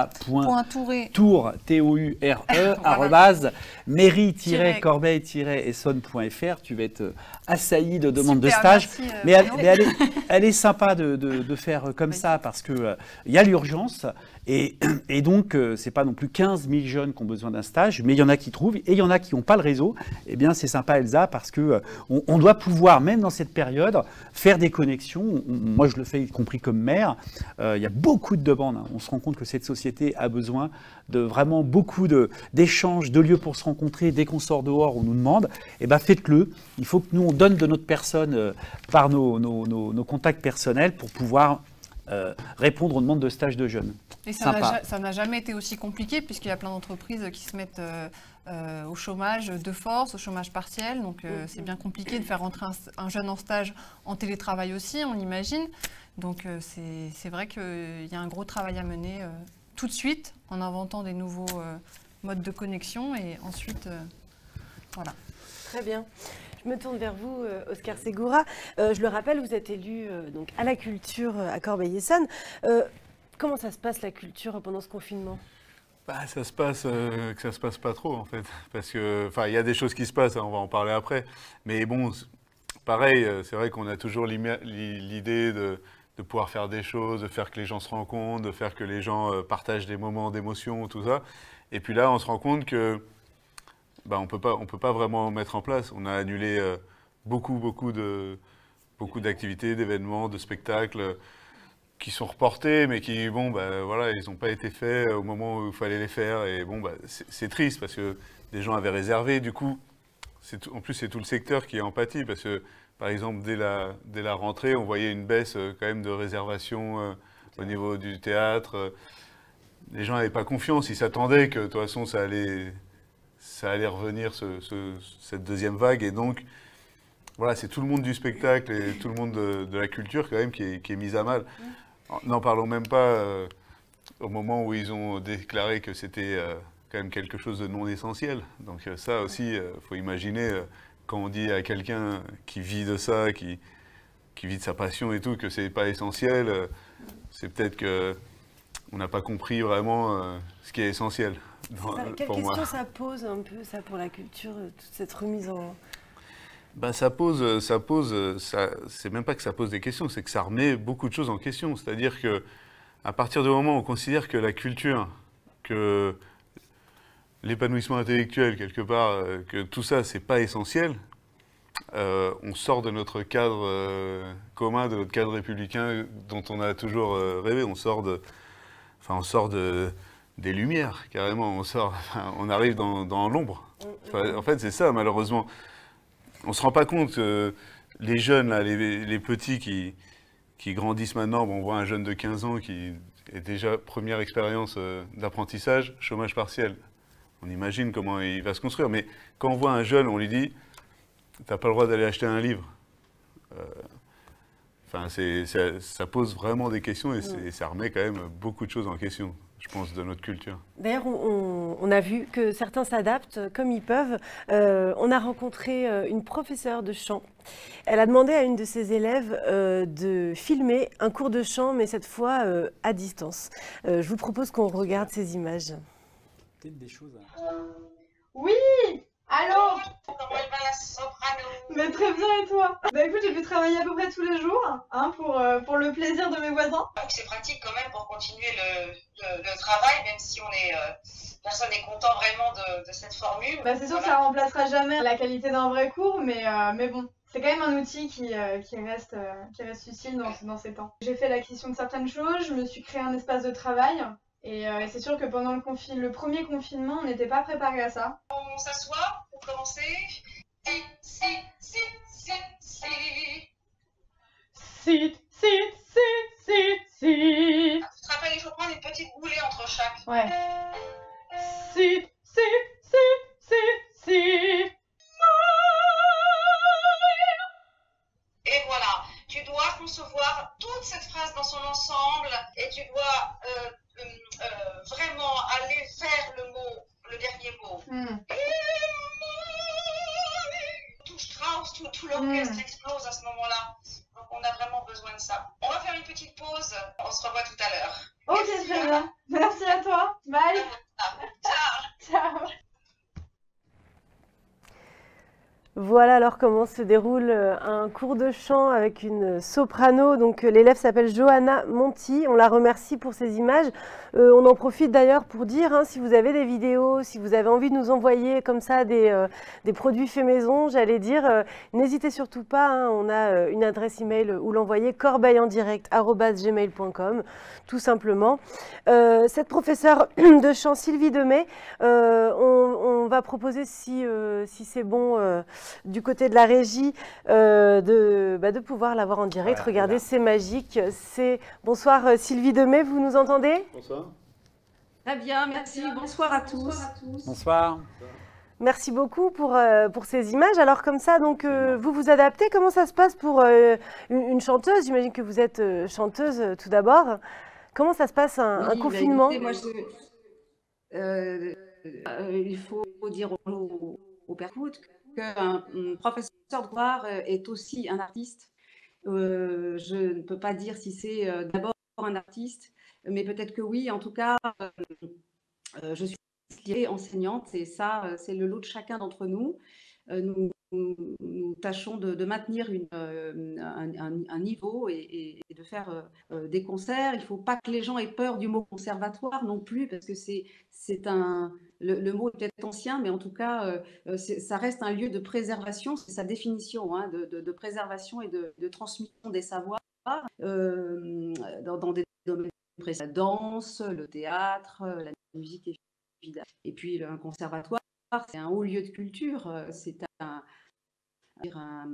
elsa.tour, T O U R E, arrobase, mairie-corbeil-essonne point F R. Tu vas être assailli de demandes de stage. Merci, euh, mais elle, mais elle, est, elle est sympa de, de, de faire comme oui. ça parce qu'il euh, y a l'urgence. Et, et donc, euh, ce n'est pas non plus quinze mille jeunes qui ont besoin d'un stage, mais il y en a qui trouvent et il y en a qui n'ont pas le réseau. Eh bien, c'est sympa, Elsa, parce qu'on euh, on doit pouvoir, même dans cette période, faire des connexions. On, moi, je le fais, y compris comme maire. Euh, il y a beaucoup de demandes. Hein. On se rend compte que cette société a besoin de vraiment beaucoup d'échanges, de, de lieux pour se rencontrer. Dès qu'on sort dehors, on nous demande. Eh bien, faites-le. Il faut que nous, on donne de notre personne euh, par nos, nos, nos, nos contacts personnels pour pouvoir euh, répondre aux demandes de stage de jeunes. Et ça n'a jamais été aussi compliqué puisqu'il y a plein d'entreprises qui se mettent euh, euh, au chômage de force, au chômage partiel. Donc euh, c'est bien compliqué de faire rentrer un, un jeune en stage en télétravail aussi, on l'imagine. Donc euh, c'est vrai qu'il y a un gros travail à mener euh, tout de suite en inventant des nouveaux euh, modes de connexion et ensuite, euh, voilà. Très bien. Je me tourne vers vous, Oscar Segura. Euh, je le rappelle, vous êtes élu euh, donc, à la culture à Corbeil-Essonnes. Euh, Comment ça se passe la culture pendant ce confinement? Bah, ça se passe, euh, que ça se passe pas trop en fait, parce que, enfin, il y a des choses qui se passent, hein, on va en parler après. Mais bon, pareil, c'est vrai qu'on a toujours l'idée de, de pouvoir faire des choses, de faire que les gens se rencontrent, de faire que les gens euh, partagent des moments d'émotion, tout ça. Et puis là, on se rend compte que, bah, on peut pas, on peut pas vraiment mettre en place. On a annulé euh, beaucoup, beaucoup de, beaucoup d'activités, d'événements, de spectacles qui sont reportés, mais qui, bon, bah, voilà, ils n'ont pas été faits au moment où il fallait les faire. Et bon, bah, c'est triste parce que des gens avaient réservé. Du coup, tout, en plus, c'est tout le secteur qui est en pâtit parce que, par exemple, dès la, dès la rentrée, on voyait une baisse euh, quand même de réservation euh, au niveau du théâtre. Les gens n'avaient pas confiance. Ils s'attendaient que, de toute façon, ça allait, ça allait revenir, ce, ce, cette deuxième vague. Et donc, voilà, c'est tout le monde du spectacle et tout le monde de, de la culture quand même qui est, qui est mis à mal. N'en parlons même pas euh, au moment où ils ont déclaré que c'était euh, quand même quelque chose de non essentiel. Donc euh, ça aussi, il euh, faut imaginer euh, quand on dit à quelqu'un qui vit de ça, qui, qui vit de sa passion et tout, que c'est pas essentiel, euh, c'est peut-être qu'on n'a pas compris vraiment euh, ce qui est essentiel. Dans, ça, quelle pour question moi. ça pose un peu ça pour la culture, toute cette remise en... Ben, ça pose, ça pose, ça, c'est même pas que ça pose des questions, c'est que ça remet beaucoup de choses en question. C'est-à-dire que à partir du moment où on considère que la culture, que l'épanouissement intellectuel quelque part, que tout ça c'est pas essentiel, euh, on sort de notre cadre euh, commun, de notre cadre républicain dont on a toujours euh, rêvé. On sort de, enfin on sort de des lumières carrément. On sort, enfin, on arrive dans, dans l'ombre. Enfin, en fait, c'est ça malheureusement. On ne se rend pas compte que les jeunes, là, les, les petits qui, qui grandissent maintenant, bon, on voit un jeune de quinze ans qui est déjà première expérience euh, d'apprentissage, chômage partiel. on imagine comment il va se construire. Mais quand on voit un jeune, on lui dit, t'as pas le droit d'aller acheter un livre. Euh, Enfin, c'est, ça, ça pose vraiment des questions et c'est, ça remet quand même beaucoup de choses en question, je pense, de notre culture. D'ailleurs, on, on a vu que certains s'adaptent comme ils peuvent. Euh, on a rencontré une professeure de chant. Elle a demandé à une de ses élèves euh, de filmer un cours de chant, mais cette fois euh, à distance. Euh, je vous propose qu'on regarde ces images. Peut-être des choses à... Oui. Allô? Comment elle va la soprano? Mais très bien, et toi? Bah écoute, j'ai pu travailler à peu près tous les jours, hein, pour, euh, pour le plaisir de mes voisins. Donc c'est pratique quand même pour continuer le, le, le travail, même si on est, euh, personne n'est content vraiment de, de cette formule. Bah c'est sûr voilà. Que ça remplacera jamais la qualité d'un vrai cours, mais, euh, mais bon, c'est quand même un outil qui, euh, qui, reste, euh, qui reste utile dans, dans ces temps. J'ai fait l'acquisition de certaines choses, je me suis créé un espace de travail. Et, euh, et c'est sûr que pendant le, confi le premier confinement, on n'était pas préparé à ça. On s'assoit pour commencer. Si, si, si, si, si. Si, si, si, si, si. Tu te rappelles, il faut prendre une petite boulée entre chaque. Ouais. Si, si, si, si, si. Et voilà, tu dois concevoir toute cette phrase dans son ensemble et tu dois euh, euh, euh, vraiment aller faire le mot, le dernier mot. Mm. Tout Strauss, tout, tout l'orchestre mm. explose à ce moment-là. Donc on a vraiment besoin de ça. On va faire une petite pause, on se revoit tout à l'heure. Ok, merci, très bien. Merci à toi. Bye. Ciao. Ciao. Voilà alors comment se déroule un cours de chant avec une soprano. Donc l'élève s'appelle Johanna Monti. On la remercie pour ces images. Euh, on en profite d'ailleurs pour dire, hein, si vous avez des vidéos, si vous avez envie de nous envoyer comme ça des, euh, des produits faits maison, j'allais dire, euh, n'hésitez surtout pas. Hein, on a euh, une adresse email où l'envoyer, corbeil en direct arobase gmail point com, tout simplement. Euh, cette professeure de chant, Sylvie Demey, euh, on, on va proposer, si, euh, si c'est bon, euh, du côté de la régie, euh, de, bah, de pouvoir l'avoir en direct. Voilà, regardez, voilà. C'est magique. C'est... Bonsoir Sylvie Demey, vous nous entendez? Bonsoir. Très bien, merci. Bonsoir à tous. Bonsoir. Merci beaucoup pour, euh, pour ces images. Alors comme ça, donc, euh, vous vous adaptez. Comment ça se passe pour euh, une, une chanteuse? J'imagine que vous êtes euh, chanteuse euh, tout d'abord. Comment ça se passe un, oui, un confinement? bah, écoutez, moi, je, euh, euh, il faut dire aux, aux personnes qu'un professeur de droit est aussi un artiste. Euh, je ne peux pas dire si c'est euh, d'abord un artiste, mais peut-être que oui. En tout cas, euh, euh, je suis enseignante et ça, c'est le lot de chacun d'entre nous. Euh, nous, nous, nous tâchons de, de maintenir une, euh, un, un, un niveau et, et de faire euh, des concerts. Il ne faut pas que les gens aient peur du mot conservatoire non plus, parce que c'est, c'est un... Le, le mot est peut-être ancien, mais en tout cas, euh, ça reste un lieu de préservation, c'est sa définition, hein, de, de, de préservation et de, de transmission des savoirs euh, dans, dans des domaines précis. La danse, le théâtre, la musique, évidemment. Et puis, un conservatoire, c'est un haut lieu de culture, c'est un... Un,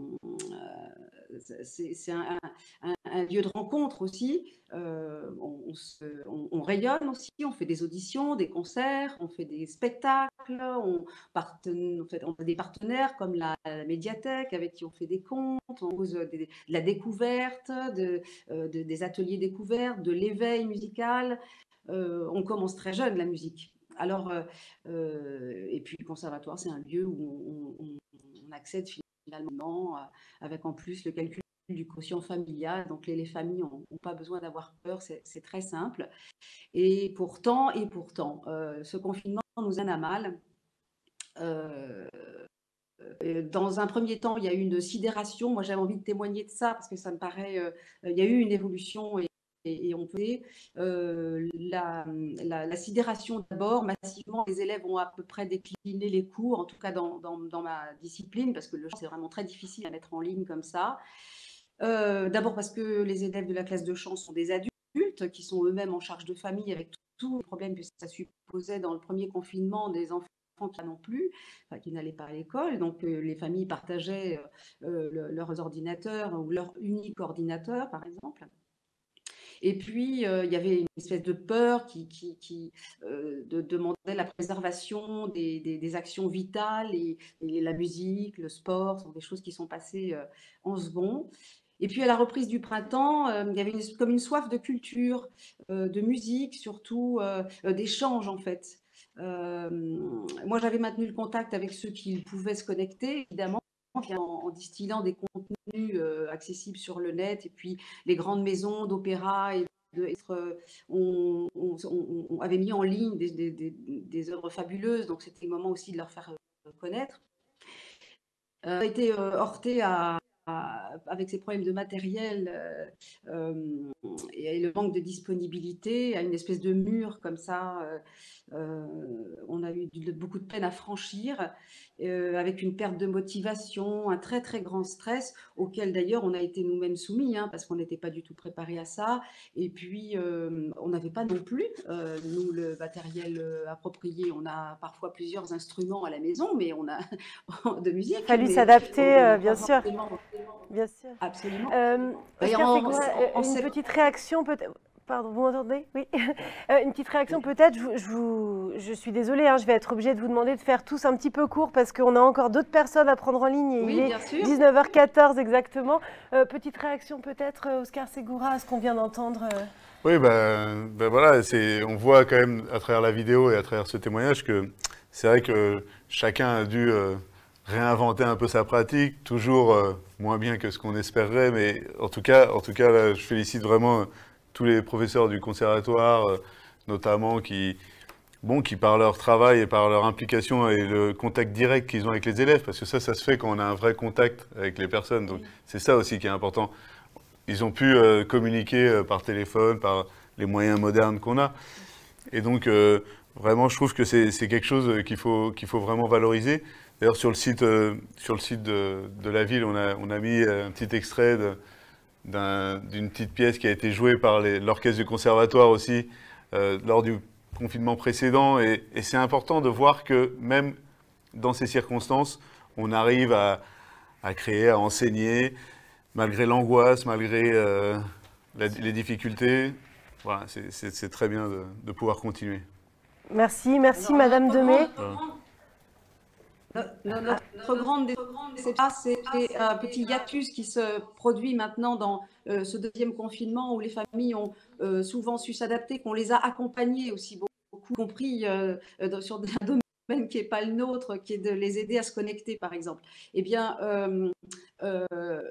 c'est un, un, un lieu de rencontre aussi. Euh, on, on, se, on, on rayonne aussi, on fait des auditions, des concerts, on fait des spectacles, on, parten, on, fait, on a des partenaires comme la, la médiathèque avec qui on fait des comptes, on pose des, de la découverte, de, de, des ateliers découvertes, de l'éveil musical. Euh, on commence très jeune la musique. Alors, euh, et puis le conservatoire, c'est un lieu où on, on, on accède finalement euh, avec en plus le calcul du quotient familial. Donc les, les familles n'ont pas besoin d'avoir peur, c'est très simple. Et pourtant, et pourtant, euh, ce confinement nous amène à mal. Euh, Dans un premier temps, il y a eu une sidération. Moi, j'avais envie de témoigner de ça parce que ça me paraît... Euh, il y a eu une évolution et, et, et on peut... Euh, la, la, la sidération d'abord, massivement, les élèves ont à peu près décliné les cours, en tout cas dans, dans, dans ma discipline, parce que le chant, c'est vraiment très difficile à mettre en ligne comme ça. Euh, d'abord parce que les élèves de la classe de chant sont des adultes qui sont eux-mêmes en charge de famille avec tous les problèmes que ça supposait dans le premier confinement, des enfants qui non plus, enfin, qui n'allaient pas à l'école. Donc euh, les familles partageaient euh, le, leurs ordinateurs ou leur unique ordinateur, par exemple. Et puis, euh, il y avait une espèce de peur qui, qui, qui euh, de, demandait la préservation des, des, des actions vitales, et, et la musique, le sport sont des choses qui sont passées euh, en second. Et puis à la reprise du printemps, euh, il y avait une, comme une soif de culture, euh, de musique, surtout euh, euh, d'échange en fait. Euh, moi, j'avais maintenu le contact avec ceux qui pouvaient se connecter, évidemment, en, en distillant des contenus euh, accessibles sur le net, et puis les grandes maisons d'opéra et de, euh, on, on, on, on avait mis en ligne des, des, des, des œuvres fabuleuses, donc c'était le moment aussi de leur faire euh, connaître. Euh, a été euh, heurté à avec ces problèmes de matériel euh, euh, et le manque de disponibilité, à une espèce de mur comme ça. Euh, euh, on a eu beaucoup de peine à franchir, euh, avec une perte de motivation, un très très grand stress, auquel d'ailleurs on a été nous-mêmes soumis, hein, parce qu'on n'était pas du tout préparés à ça. Et puis euh, on n'avait pas non plus, euh, nous, le matériel approprié. On a parfois plusieurs instruments à la maison, mais on a de musique. Il a fallu s'adapter, euh, bien sûr. Bien sûr. Absolument. Euh, Oscar Segura, une sait... petite réaction peut-être. Pardon, vous m'entendez? Oui. euh, une petite réaction peut-être. Je, je, vous... je suis désolée, hein, je vais être obligée de vous demander de faire tous un petit peu court parce qu'on a encore d'autres personnes à prendre en ligne. Et oui, il est dix-neuf heures quatorze exactement. Euh, petite réaction peut-être, Oscar Segura, à ce qu'on vient d'entendre. Euh... Oui, ben, ben voilà, on voit quand même à travers la vidéo et à travers ce témoignage que c'est vrai que chacun a dû euh, réinventer un peu sa pratique, toujours euh, moins bien que ce qu'on espérerait, mais en tout cas, en tout cas là, je félicite vraiment euh, tous les professeurs du conservatoire, euh, notamment, qui, bon, qui par leur travail et par leur implication et le contact direct qu'ils ont avec les élèves, parce que ça, ça se fait quand on a un vrai contact avec les personnes, donc c'est ça aussi qui est important. Ils ont pu euh, communiquer euh, par téléphone, par les moyens modernes qu'on a, et donc euh, vraiment, je trouve que c'est quelque chose qu'il faut, qu'il faut vraiment valoriser. D'ailleurs, sur le site, euh, sur le site de, de la ville, on a, on a mis un petit extrait de, d'une petite pièce qui a été jouée par l'orchestre du conservatoire aussi euh, lors du confinement précédent. Et, et c'est important de voir que même dans ces circonstances, on arrive à, à créer, à enseigner, malgré l'angoisse, malgré euh, la, les difficultés. Voilà, c'est très bien de, de pouvoir continuer. Merci, merci Alors, Madame Demey. Notre, notre grande déception, c'est un petit hiatus qui se produit maintenant dans euh, ce deuxième confinement où les familles ont euh, souvent su s'adapter, qu'on les a accompagnées aussi beaucoup, compris euh, sur un domaine qui n'est pas le nôtre, qui est de les aider à se connecter, par exemple. Eh bien, euh, euh,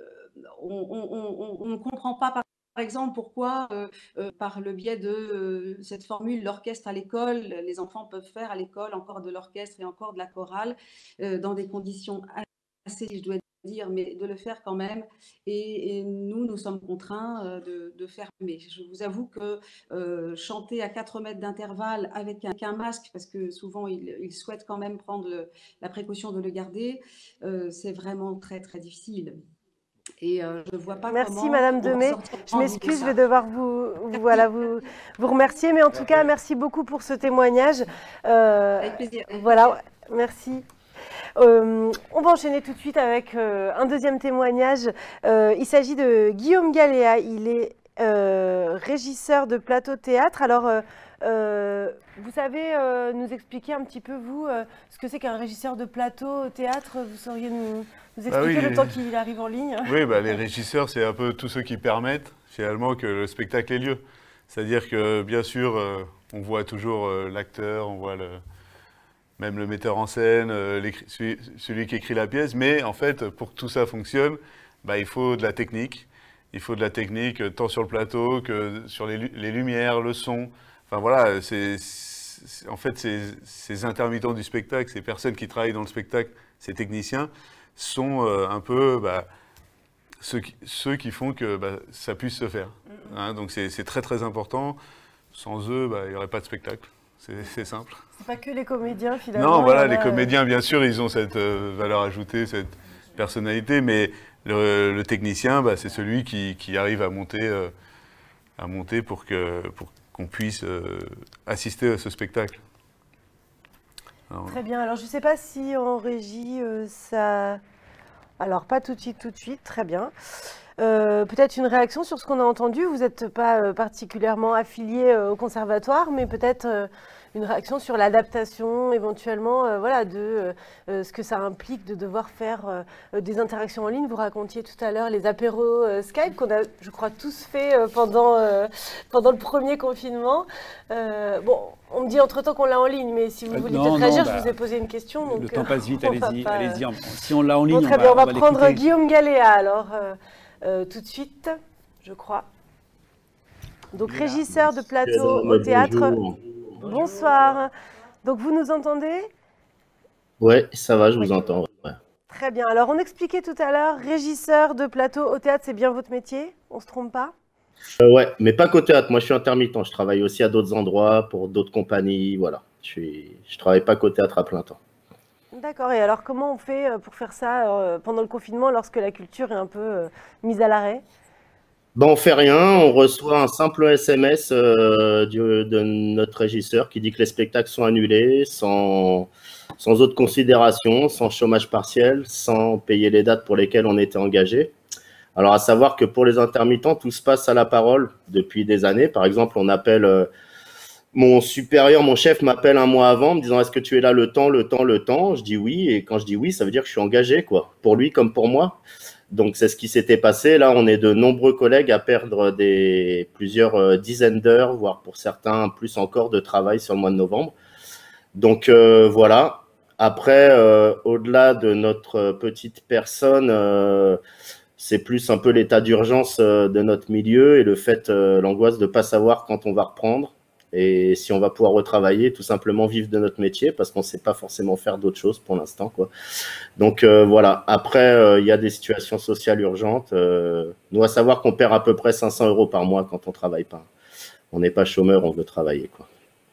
on ne comprend pas par Par exemple, pourquoi, euh, euh, par le biais de euh, cette formule, l'orchestre à l'école, les enfants peuvent faire à l'école encore de l'orchestre et encore de la chorale, euh, dans des conditions assez, je dois dire, mais de le faire quand même. Et, et nous, nous sommes contraints euh, de, de fermer. Je vous avoue que euh, chanter à quatre mètres d'intervalle avec un, un masque, parce que souvent, ils, ils souhaitent quand même prendre le, la précaution de le garder, euh, c'est vraiment très, très difficile. Et euh, je ne vois pas merci comment Madame Demey. Je m'excuse, je vais devoir vous, vous, voilà, vous, vous remercier. Mais en tout cas, merci beaucoup pour ce témoignage. Euh, Avec plaisir. Voilà, merci. Euh, on va enchaîner tout de suite avec euh, un deuxième témoignage. Euh, il s'agit de Guillaume Galéa. Il est euh, régisseur de plateau théâtre. Alors, euh, euh, vous savez euh, nous expliquer un petit peu, vous, euh, ce que c'est qu'un régisseur de plateau au théâtre? Vous sauriez nous... Vous expliquez bah oui, le temps qu'il arrive en ligne? Oui, bah, les régisseurs, c'est un peu tous ceux qui permettent finalement que le spectacle ait lieu. C'est-à-dire que bien sûr, euh, on voit toujours euh, l'acteur, on voit le, même le metteur en scène, euh, celui, celui qui écrit la pièce, mais en fait, pour que tout ça fonctionne, bah, il faut de la technique. Il faut de la technique tant sur le plateau que sur les, les lumières, le son. Enfin voilà, c'est en fait ces, ces intermittents du spectacle, ces personnes qui travaillent dans le spectacle, ces techniciens, sont euh, un peu bah, ceux, qui, ceux qui font que bah, ça puisse se faire. Hein, donc c'est très très important. Sans eux, bah, il n'y aurait pas de spectacle. C'est simple. C'est pas que les comédiens finalement. Non, voilà, les comédiens, bien sûr, ils ont cette euh, valeur ajoutée, cette personnalité, mais le, le technicien, bah, c'est celui qui, qui arrive à monter, euh, à monter pour que pour qu'on puisse euh, assister à ce spectacle. Alors, très bien. Alors, je ne sais pas si en régie, euh, ça... Alors, pas tout de suite, tout de suite. Très bien. Euh, peut-être une réaction sur ce qu'on a entendu. Vous n'êtes pas euh, particulièrement affilié euh, au conservatoire, mais peut-être euh, une réaction sur l'adaptation éventuellement euh, voilà, de euh, euh, ce que ça implique de devoir faire euh, des interactions en ligne. Vous racontiez tout à l'heure les apéros euh, Skype qu'on a, je crois, tous fait euh, pendant, euh, pendant le premier confinement. Euh, bon, on me dit entre-temps qu'on l'a en ligne, mais si vous Euh, voulez non, peut-être non, réagir, bah, je vous ai posé une question. Donc, Le temps euh, passe vite, on va allez-y. pas, allez-y. euh, Si on l'a en ligne, Bon, très on bien, va, on va, on va prendre l'écouter. Guillaume Galéa alors euh, euh, tout de suite, je crois. Donc régisseur de plateau au théâtre. Bonjour. Bonsoir. Donc vous nous entendez? Ouais, ça va, je vous entends. Ouais. Très bien. Alors on expliquait tout à l'heure, régisseur de plateau au théâtre, c'est bien votre métier? On se trompe pas? Euh, ouais, mais pas qu'au théâtre. Moi, je suis intermittent. Je travaille aussi à d'autres endroits, pour d'autres compagnies. Voilà. Je suis, je travaille pas qu'au théâtre à plein temps. D'accord. Et alors comment on fait euh, pour faire ça euh, pendant le confinement lorsque la culture est un peu euh, mise à l'arrêt? Ben, on fait rien. On reçoit un simple S M S euh, du- de notre régisseur qui dit que les spectacles sont annulés, sans, sans autre considération, sans chômage partiel, sans payer les dates pour lesquelles on était engagé. Alors, à savoir que pour les intermittents, tout se passe à la parole depuis des années. Par exemple, on appelle euh, mon supérieur, mon chef m'appelle un mois avant, me disant est-ce que tu es là le temps, le temps, le temps. Je dis oui, et quand je dis oui, ça veut dire que je suis engagé, quoi, pour lui comme pour moi. Donc, c'est ce qui s'était passé. Là, on est de nombreux collègues à perdre des plusieurs euh, dizaines d'heures, voire pour certains plus encore, de travail sur le mois de novembre. Donc, euh, voilà. Après, euh, au-delà de notre petite personne, euh, c'est plus un peu l'état d'urgence euh, de notre milieu et le fait, euh, l'angoisse de ne pas savoir quand on va reprendre et si on va pouvoir retravailler, tout simplement vivre de notre métier parce qu'on ne sait pas forcément faire d'autres choses pour l'instant, quoi. Donc euh, voilà. Après, euh, il y a des situations sociales urgentes. Euh, nous, à savoir qu'on perd à peu près cinq cents euros par mois quand on ne travaille pas. On n'est pas chômeur, on veut travailler, quoi.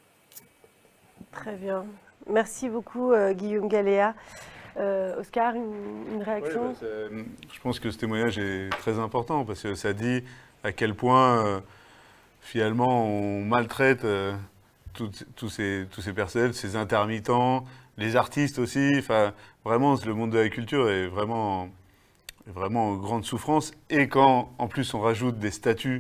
Très bien. Merci beaucoup euh, Guillaume Galéa. Euh, Oscar, une, une réaction? Ouais, bah, c'est- je pense que ce témoignage est très important parce que ça dit à quel point euh, finalement on maltraite euh, toutes- tous ces, tous ces personnels, ces intermittents, les artistes aussi. Enfin, vraiment, le monde de la culture est vraiment, est vraiment en grande souffrance. Et quand en plus on rajoute des statuts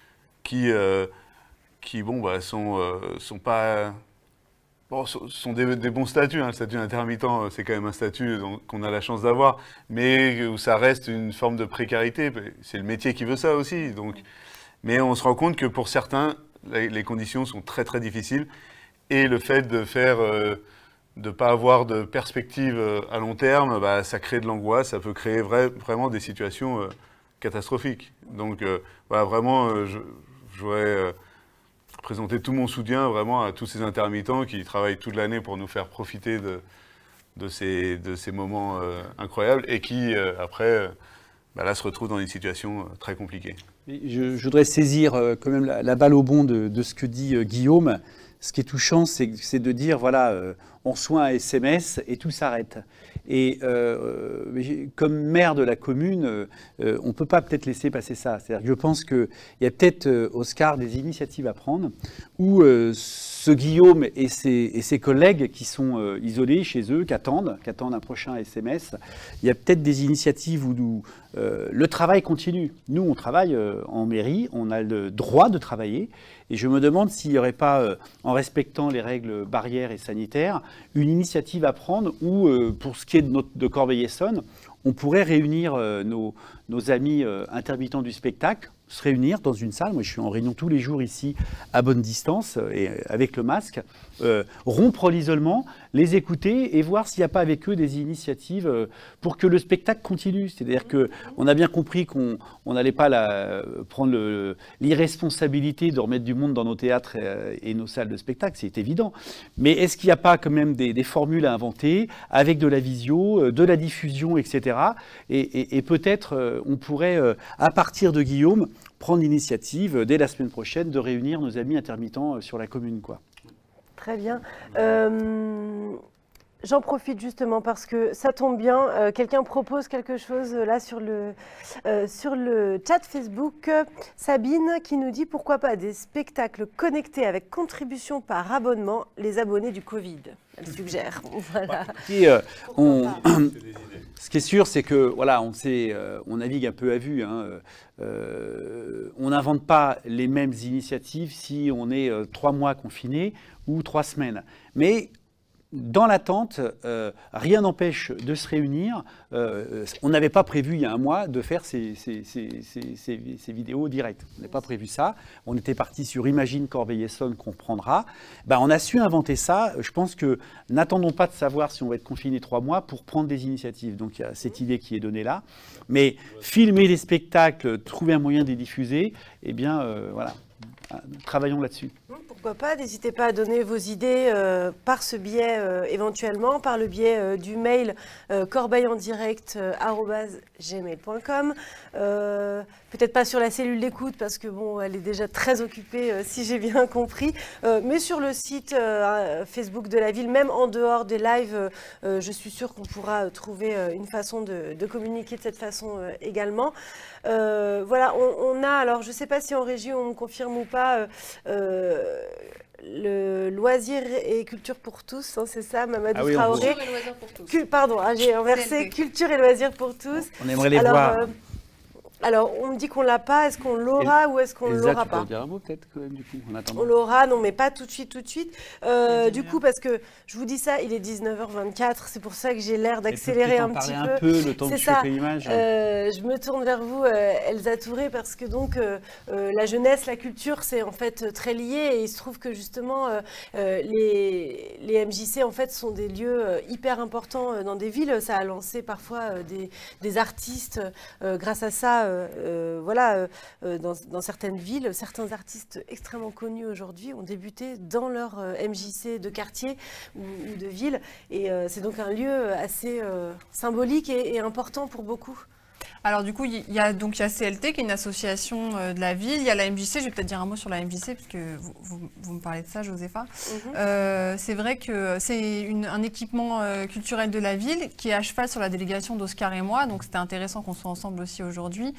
qui, euh, qui bon, bah, sont, euh, sont pas... Bon, ce sont des, des bons statuts, hein. Le statut d'intermittent, euh, c'est quand même un statut dont- qu'on a la chance d'avoir, mais où ça reste une forme de précarité. C'est le métier qui veut ça aussi. Donc. Mais on se rend compte que pour certains, les, les conditions sont très très difficiles. Et le fait de faire, euh, de ne pas avoir de perspective euh, à long terme, bah, ça crée de l'angoisse, ça peut créer vrai- vraiment des situations euh, catastrophiques. Donc euh, voilà, vraiment, euh, je, je voudrais... euh, présenter tout mon soutien vraiment à tous ces intermittents qui travaillent toute l'année pour nous faire profiter de, de, ces, de ces moments euh, incroyables et qui, euh, après, euh, bah là, se retrouvent dans une situation euh, très compliquée. Je, je voudrais saisir euh, quand même la, la balle au bond de, de ce que dit euh, Guillaume. Ce qui est touchant, c'est c'est de dire, voilà, euh, on reçoit un S M S et tout s'arrête. Et euh, euh, comme maire de la commune, euh, euh, on ne peut pas peut-être laisser passer ça. C'est-à-dire que je pense qu'il y a peut-être, euh, Oscar, des initiatives à prendre où euh, ce Guillaume et ses, et ses collègues qui sont euh, isolés chez eux, qui attendent, qui attendent un prochain S M S, il y a peut-être des initiatives où nous, euh, le travail continue. Nous, on travaille euh, en mairie, on a le droit de travailler. Et je me demande s'il n'y aurait pas, euh, en respectant les règles barrières et sanitaires, une initiative à prendre où, euh, pour ce qui est de, notre, de Corbeil-Essonnes, on pourrait réunir euh, nos, nos amis euh, intermittents du spectacle, se réunir dans une salle. Moi, je suis en réunion tous les jours ici, à bonne distance, euh, et avec le masque, euh, rompre l'isolement, les écouter et voir s'il n'y a pas avec eux des initiatives euh, pour que le spectacle continue. C'est-à-dire qu'on a bien compris qu'on n'allait pas la, prendre le- l'irresponsabilité de remettre du monde dans nos théâtres et, et nos salles de spectacle, c'est évident. Mais est-ce qu'il n'y a pas quand même des, des formules à inventer avec de la visio, euh, de la diffusion, et cetera. Et, et- et peut-être euh, on pourrait, euh, à partir de Guillaume, prendre l'initiative euh, dès la semaine prochaine de réunir nos amis intermittents euh, sur la commune, quoi. Très bien. Euh, j'en profite justement parce que ça tombe bien. Euh, Quelqu'un propose quelque chose euh, là sur le, euh, sur le chat Facebook. Sabine qui nous dit pourquoi pas des spectacles connectés avec contribution par abonnement, les abonnés du Covid. Elle suggère. Voilà. Et, euh, on, ce qui est sûr, c'est que voilà, on, sait, euh, on navigue un peu à vue. Hein, euh, on n'invente pas les mêmes initiatives si on est euh, trois mois confiné ou trois semaines. Mais dans l'attente, euh, rien n'empêche de se réunir. Euh, on n'avait pas prévu il y a un mois de faire ces, ces, ces, ces, ces, ces vidéos directes. On n'avait pas prévu ça. On était parti sur Imagine Corbeil-Essonnes qu'on reprendra. Ben, on a su inventer ça. Je pense que n'attendons pas de savoir si on va être confiné trois mois pour prendre des initiatives. Donc il y a cette idée qui est donnée là. Mais filmer des spectacles, trouver un moyen de les diffuser, eh bien euh, voilà. Travaillons là-dessus. Pourquoi pas, n'hésitez pas à donner vos idées euh, par ce biais euh, éventuellement, par le biais euh, du mail euh, corbeillendirect arobase gmail point com. Euh, Peut-être pas sur la cellule d'écoute parce que bon, elle est déjà très occupée euh, si j'ai bien compris, euh, mais sur le site euh, Facebook de la ville, même en dehors des lives, euh, je suis sûre qu'on pourra trouver euh, une façon de, de communiquer de cette façon euh, également. Euh, voilà, on, on a, alors je ne sais pas si en régie on me confirme ou pas, euh, euh, le loisir et culture pour tous, hein, c'est ça, Mamadou ah oui, Traoré. Culture et loisirs pour tous. Cul, pardon, ah, j'ai inversé, culture et loisirs pour tous. On aimerait les alors, voir. Euh, Alors, on me dit qu'on ne l'a pas. Est-ce qu'on l'aura ou est-ce qu'on ne l'aura pas? Tu peux dire un mot peut-être quand même du coup en attendant. On l'aura, non mais pas tout de suite, tout de suite. Euh, du coup, parce que je vous dis ça, il est dix-neuf heures vingt-quatre, c'est pour ça que j'ai l'air d'accélérer un petit peu. un peu le temps que je fais l'image. Euh, je me tourne vers vous, euh, Elsa Touré, parce que donc euh, euh, la jeunesse, la culture, c'est en fait très lié et il se trouve que justement euh, euh, les, les M J C en fait sont des lieux euh, hyper importants euh, dans des villes. Ça a lancé parfois euh, des, des artistes euh, grâce à ça. Euh, euh, Voilà, euh, dans, dans certaines villes, certains artistes extrêmement connus aujourd'hui ont débuté dans leur euh, M J C de quartier ou, ou de ville. Et euh, c'est donc un lieu assez euh, symbolique et, et important pour beaucoup. Alors du coup, il y a donc il y a C L T qui est une association euh, de la ville, il y a la M J C, je vais peut-être dire un mot sur la M J C parce que vous, vous, vous me parlez de ça, Josépha. Mm-hmm. euh, c'est vrai que c'est un équipement euh, culturel de la ville qui est à cheval sur la délégation d'Oscar et moi, donc c'était intéressant qu'on soit ensemble aussi aujourd'hui.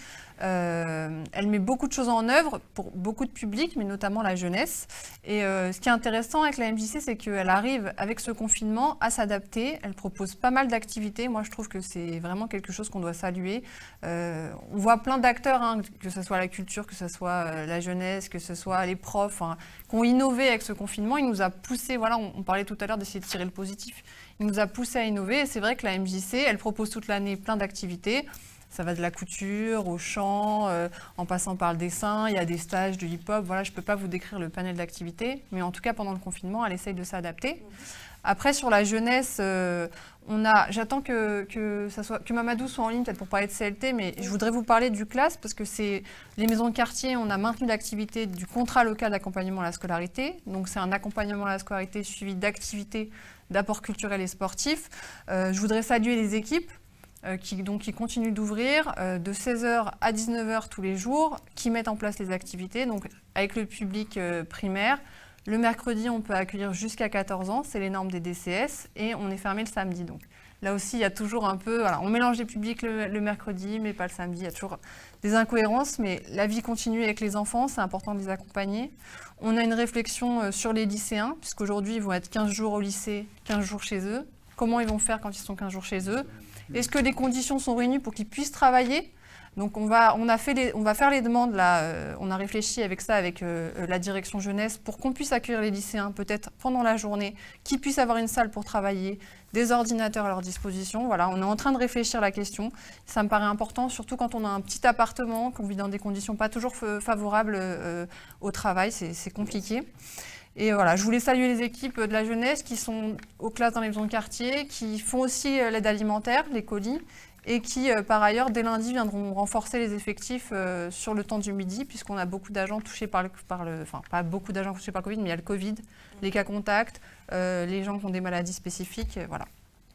Euh, elle met beaucoup de choses en œuvre pour beaucoup de publics, mais notamment la jeunesse. Et euh, ce qui est intéressant avec la M J C, c'est qu'elle arrive avec ce confinement à s'adapter. Elle propose pas mal d'activités. Moi, je trouve que c'est vraiment quelque chose qu'on doit saluer. Euh, on voit plein d'acteurs, hein, que ce soit la culture, que ce soit euh, la jeunesse, que ce soit les profs, hein, qui ont innové avec ce confinement. Il nous a poussé, voilà, on, on parlait tout à l'heure d'essayer de tirer le positif. Il nous a poussé à innover. Et c'est vrai que la M J C, elle propose toute l'année plein d'activités. Ça va de la couture au chant, euh, en passant par le dessin. Il y a des stages de hip-hop. Voilà, je ne peux pas vous décrire le panel d'activités, mais en tout cas, pendant le confinement, elle essaye de s'adapter. Après, sur la jeunesse, euh, on a, j'attends que, que, ça soit, que Mamadou soit en ligne, peut-être pour parler de C L T, mais je voudrais vous parler du classe, parce que c'est les maisons de quartier, on a maintenu l'activité du contrat local d'accompagnement à la scolarité. Donc, c'est un accompagnement à la scolarité suivi d'activités d'apports culturels et sportifs. Euh, je voudrais saluer les équipes. Euh, qui, donc, qui continuent d'ouvrir euh, de seize heures à dix-neuf heures tous les jours, qui mettent en place les activités, donc avec le public euh, primaire. Le mercredi, on peut accueillir jusqu'à quatorze ans, c'est les normes des D C S, et on est fermé le samedi. Donc là aussi, il y a toujours un peu, voilà, on mélange les publics le, le mercredi, mais pas le samedi. Il y a toujours des incohérences, mais la vie continue avec les enfants, c'est important de les accompagner. On a une réflexion euh, sur les lycéens, puisqu'aujourd'hui, ils vont être quinze jours au lycée, quinze jours chez eux. Comment ils vont faire quand ils sont quinze jours chez eux? Est-ce que les conditions sont réunies pour qu'ils puissent travailler? Donc on va, on, a fait les, on va faire les demandes, là, euh, on a réfléchi avec ça, avec euh, la direction jeunesse, pour qu'on puisse accueillir les lycéens, peut-être pendant la journée, qu'ils puissent avoir une salle pour travailler, des ordinateurs à leur disposition. Voilà, on est en train de réfléchir la question. Ça me paraît important, surtout quand on a un petit appartement, qu'on vit dans des conditions pas toujours favorables euh, au travail, c'est compliqué. Et voilà, je voulais saluer les équipes de la jeunesse qui sont aux classes dans les maisons de quartier, qui font aussi l'aide alimentaire, les colis, et qui, euh, par ailleurs, dès lundi, viendront renforcer les effectifs euh, sur le temps du midi, puisqu'on a beaucoup d'agents touchés par le, par le... Enfin, pas beaucoup d'agents touchés par le Covid, mais il y a le Covid, les cas contacts, euh, les gens qui ont des maladies spécifiques, euh, voilà.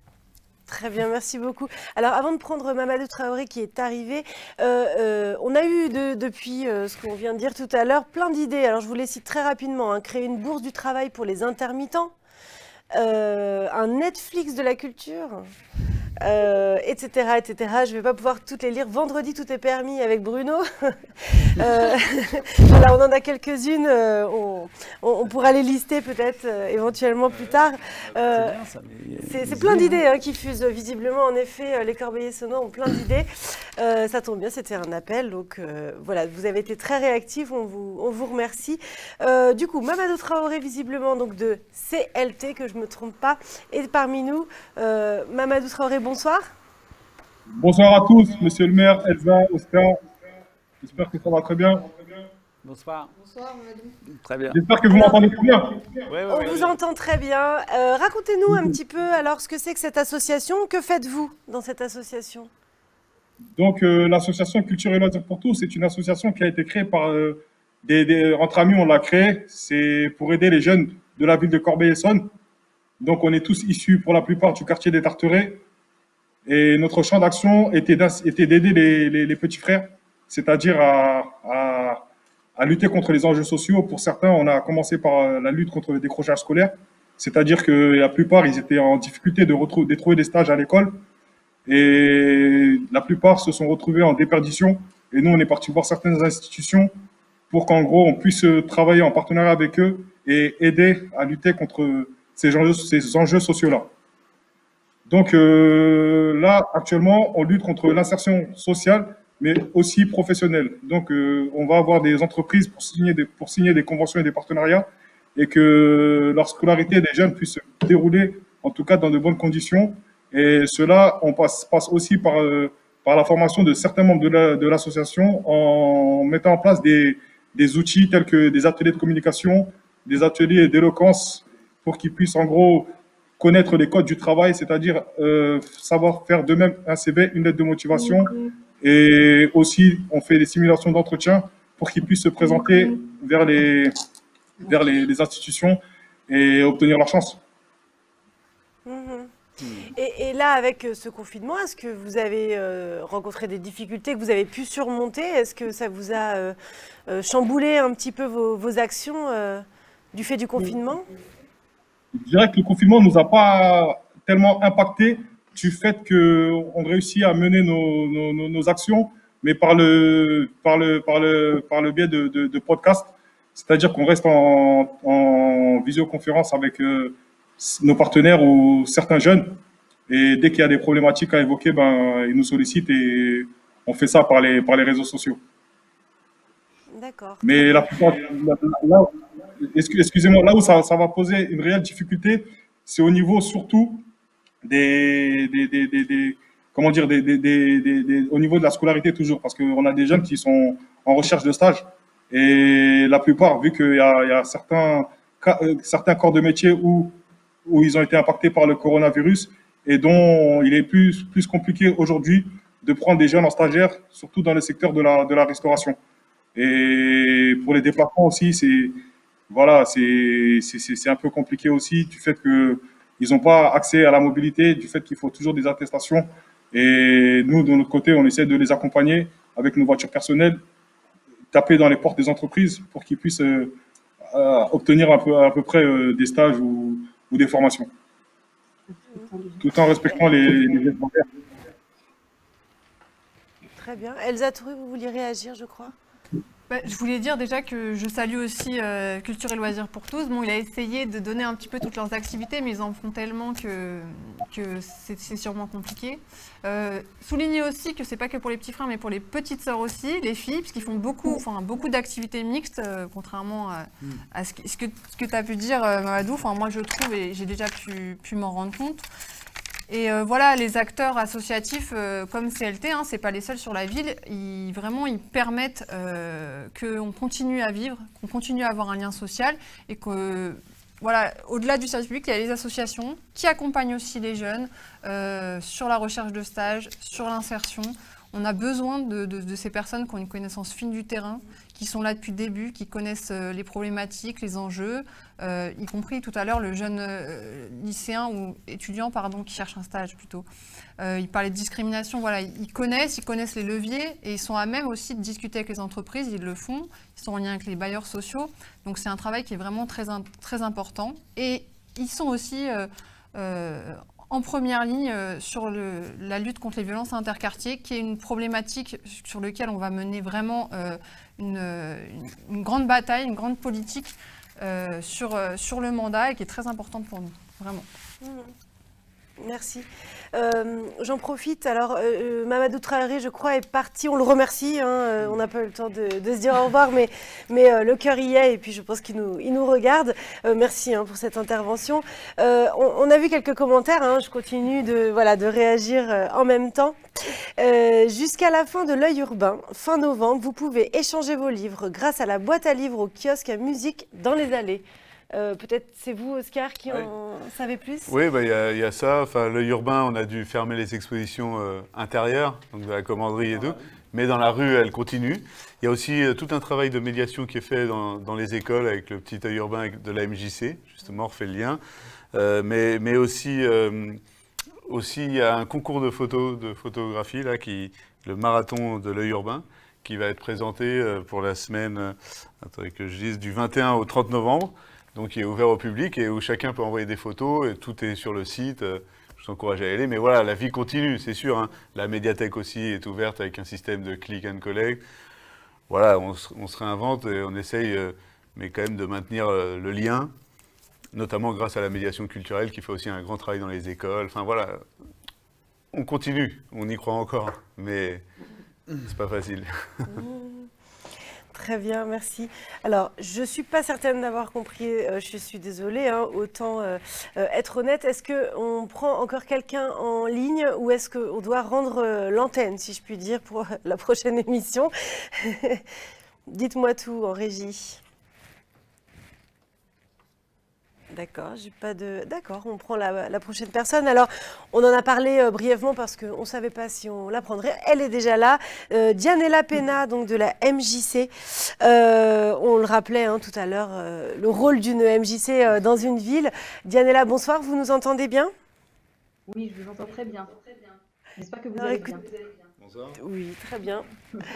Très bien, merci beaucoup. Alors, avant de prendre Mamadou Traoré qui est arrivé, euh, euh, on a eu de, depuis euh, ce qu'on vient de dire tout à l'heure plein d'idées. Alors, je vous les cite très rapidement. Hein. Créer une bourse du travail pour les intermittents. euh, un Netflix de la culture, euh, et cetera, et cetera. Je ne vais pas pouvoir toutes les lire. Vendredi, tout est permis avec Bruno. euh, voilà, on en a quelques-unes. Euh, on, on, on pourra les lister peut-être euh, éventuellement plus tard. Euh, c'est plein d'idées hein, qui fusent visiblement. En effet, euh, les Corbeillers-Sonnois ont plein d'idées. Euh, ça tombe bien, c'était un appel. Donc euh, voilà, vous avez été très réactifs. On vous, on vous remercie. Euh, du coup, Mamadou Traoré, visiblement donc de C L T, que je ne me trompe pas, est parmi nous. Euh, Mamadou Traoré, bonsoir. Bonsoir à tous, monsieur le maire, Elsa, Oscar. J'espère que ça va très bien. Bonsoir. Bonsoir, Mamadou. Très bien. J'espère que vous m'entendez très bien. Ouais, ouais, On ouais, vous ouais. entend très bien. Euh, Racontez-nous un petit peu alors ce que c'est que cette association. Que faites-vous dans cette association? Donc, euh, l'association Culture et Loisirs pour tous, c'est une association qui a été créée par euh, des, des, entre amis, on l'a créée. C'est pour aider les jeunes de la ville de Corbeil-Essonnes. Donc, on est tous issus pour la plupart du quartier des Tarterets. Et notre champ d'action était d'aider les, les, les petits frères, c'est-à-dire à, à, à lutter contre les enjeux sociaux. Pour certains, on a commencé par la lutte contre le décrochage scolaire, c'est-à-dire que la plupart, ils étaient en difficulté de, retrouver, de trouver des stages à l'école. Et la plupart se sont retrouvés en déperdition. Et nous, on est parti voir certaines institutions pour qu'en gros, on puisse travailler en partenariat avec eux et aider à lutter contre ces enjeux, ces enjeux sociaux-là. Donc euh, là, actuellement, on lutte contre l'insertion sociale, mais aussi professionnelle. Donc, euh, on va avoir des entreprises pour signer des, pour signer des conventions et des partenariats et que leur scolarité des jeunes puisse se dérouler, en tout cas, dans de bonnes conditions. Et cela, on passe, passe aussi par, euh, par la formation de certains membres de l'association la, de en mettant en place des, des outils tels que des ateliers de communication, des ateliers d'éloquence pour qu'ils puissent, en gros, connaître les codes du travail, c'est-à-dire euh, savoir faire d'eux-mêmes un C V, une lettre de motivation. Et aussi, on fait des simulations d'entretien pour qu'ils puissent se présenter vers les, vers les, les institutions et obtenir leur chance. Mmh. Et, et là, avec ce confinement, est-ce que vous avez euh, rencontré des difficultés que vous avez pu surmonter? Est-ce que ça vous a euh, euh, chamboulé un petit peu vos, vos actions euh, du fait du confinement? Je dirais que le confinement ne nous a pas tellement impacté du fait qu'on réussit à mener nos, nos, nos actions, mais par le, par le, par le, par le biais de, de, de podcasts. C'est-à-dire qu'on reste en, en visioconférence avec euh, nos partenaires ou certains jeunes. Et dès qu'il y a des problématiques à évoquer, ben, ils nous sollicitent et on fait ça par les, par les réseaux sociaux. D'accord. Mais la plupart, là, là, excusez-moi, là où ça, ça va poser une réelle difficulté, c'est au niveau surtout des, des, des, des, des comment dire, des, des, des, des, des, au niveau de la scolarité toujours, parce qu'on a des jeunes qui sont en recherche de stage et la plupart, vu qu'il y a, il y a certains, certains corps de métier où, où ils ont été impactés par le coronavirus et dont il est plus, plus compliqué aujourd'hui de prendre des jeunes en stagiaire, surtout dans le secteur de la, de la restauration. Et pour les déplacements aussi, c'est voilà, c'est c'est un peu compliqué aussi du fait que ils n'ont pas accès à la mobilité, du fait qu'il faut toujours des attestations. Et nous, de notre côté, on essaie de les accompagner avec nos voitures personnelles, taper dans les portes des entreprises pour qu'ils puissent euh, euh, obtenir un peu, à peu près euh, des stages ou, ou des formations, tout en respectant les, les gestes bancaires. Très bien. Elsa Touré, vous vouliez réagir, je crois? Bah, je voulais dire déjà que je salue aussi euh, Culture et Loisirs pour tous. Bon, il a essayé de donner un petit peu toutes leurs activités, mais ils en font tellement que, que c'est sûrement compliqué. Euh, souligner aussi que c'est pas que pour les petits frères, mais pour les petites sœurs aussi, les filles, parce qu'ils font beaucoup, enfin, beaucoup d'activités mixtes, euh, contrairement à, à ce que, ce que, ce que tu as pu dire, euh, Mamadou. Enfin, moi, je trouve, et j'ai déjà pu, pu m'en rendre compte. Et euh, voilà, les acteurs associatifs euh, comme C L T, hein, c'est pas les seuls sur la ville, ils, vraiment ils permettent euh, qu'on continue à vivre, qu'on continue à avoir un lien social et que, voilà, au-delà du service public, il y a les associations qui accompagnent aussi les jeunes euh, sur la recherche de stage, sur l'insertion. On a besoin de, de, de ces personnes qui ont une connaissance fine du terrain, qui sont là depuis le début, qui connaissent euh, les problématiques, les enjeux, euh, y compris tout à l'heure le jeune euh, lycéen ou étudiant pardon, qui cherche un stage plutôt. Euh, il parlait de discrimination, voilà, ils connaissent, ils connaissent les leviers et ils sont à même aussi de discuter avec les entreprises, ils le font, ils sont en lien avec les bailleurs sociaux. Donc c'est un travail qui est vraiment très, très important. Et ils sont aussi euh, euh, en première ligne euh, sur le, la lutte contre les violences interquartiers, qui est une problématique sur laquelle on va mener vraiment euh, une, une, une grande bataille, une grande politique euh, sur, euh, sur le mandat et qui est très importante pour nous, vraiment. Mmh. Merci. Euh, J'en profite. Alors, euh, Mamadou Traoré, je crois, est parti. On le remercie. Hein, euh, on n'a pas eu le temps de, de se dire au revoir, mais, mais euh, le cœur y est. Et puis, je pense qu'il nous, il nous regarde. Euh, merci hein, pour cette intervention. Euh, on, on a vu quelques commentaires. Hein, je continue de, voilà, de réagir euh, en même temps. Euh, Jusqu'à la fin de l'œil urbain, fin novembre, vous pouvez échanger vos livres grâce à la boîte à livres au kiosque à musique dans les allées. Euh, Peut-être c'est vous, Oscar, qui oui. en savez plus? Oui, bah, y, y a ça. Enfin, l'œil urbain, on a dû fermer les expositions euh, intérieures, donc de la commanderie et tout. Mais dans la rue, elle continue. Il y a aussi euh, tout un travail de médiation qui est fait dans, dans les écoles avec le petit œil urbain de la M J C. Justement, on refait le lien. Euh, mais, mais aussi, euh, aussi, il y a un concours de photos, de photographie, là, qui, le marathon de l'œil urbain, qui va être présenté euh, pour la semaine, euh, attendez que je dise, du vingt et un au trente novembre. Donc, il est ouvert au public et où chacun peut envoyer des photos et tout est sur le site. Je vous encourage à y aller. Mais voilà, la vie continue, c'est sûr. Hein. La médiathèque aussi est ouverte avec un système de click and collect. Voilà, on, on se réinvente et on essaye, euh, mais quand même, de maintenir euh, le lien, notamment grâce à la médiation culturelle qui fait aussi un grand travail dans les écoles. Enfin, voilà, on continue, on y croit encore, mais c'est pas facile. Très bien, merci. Alors, je ne suis pas certaine d'avoir compris, euh, je suis désolée, hein, autant euh, euh, être honnête. Est-ce qu'on prend encore quelqu'un en ligne ou est-ce qu'on doit rendre euh, l'antenne, si je puis dire, pour la prochaine émission? Dites-moi tout en régie. D'accord, j'ai pas de. D'accord, on prend la, la prochaine personne. Alors, on en a parlé euh, brièvement parce qu'on ne savait pas si on la prendrait. Elle est déjà là. Euh, Dianella Pena, donc de la M J C. Euh, on le rappelait hein, tout à l'heure, euh, le rôle d'une M J C euh, dans une ville. Dianella, bonsoir, vous nous entendez bien? Oui, je vous entends très bien. J'espère que vous alors, allez écoute... bien. Bonsoir. Oui, très bien.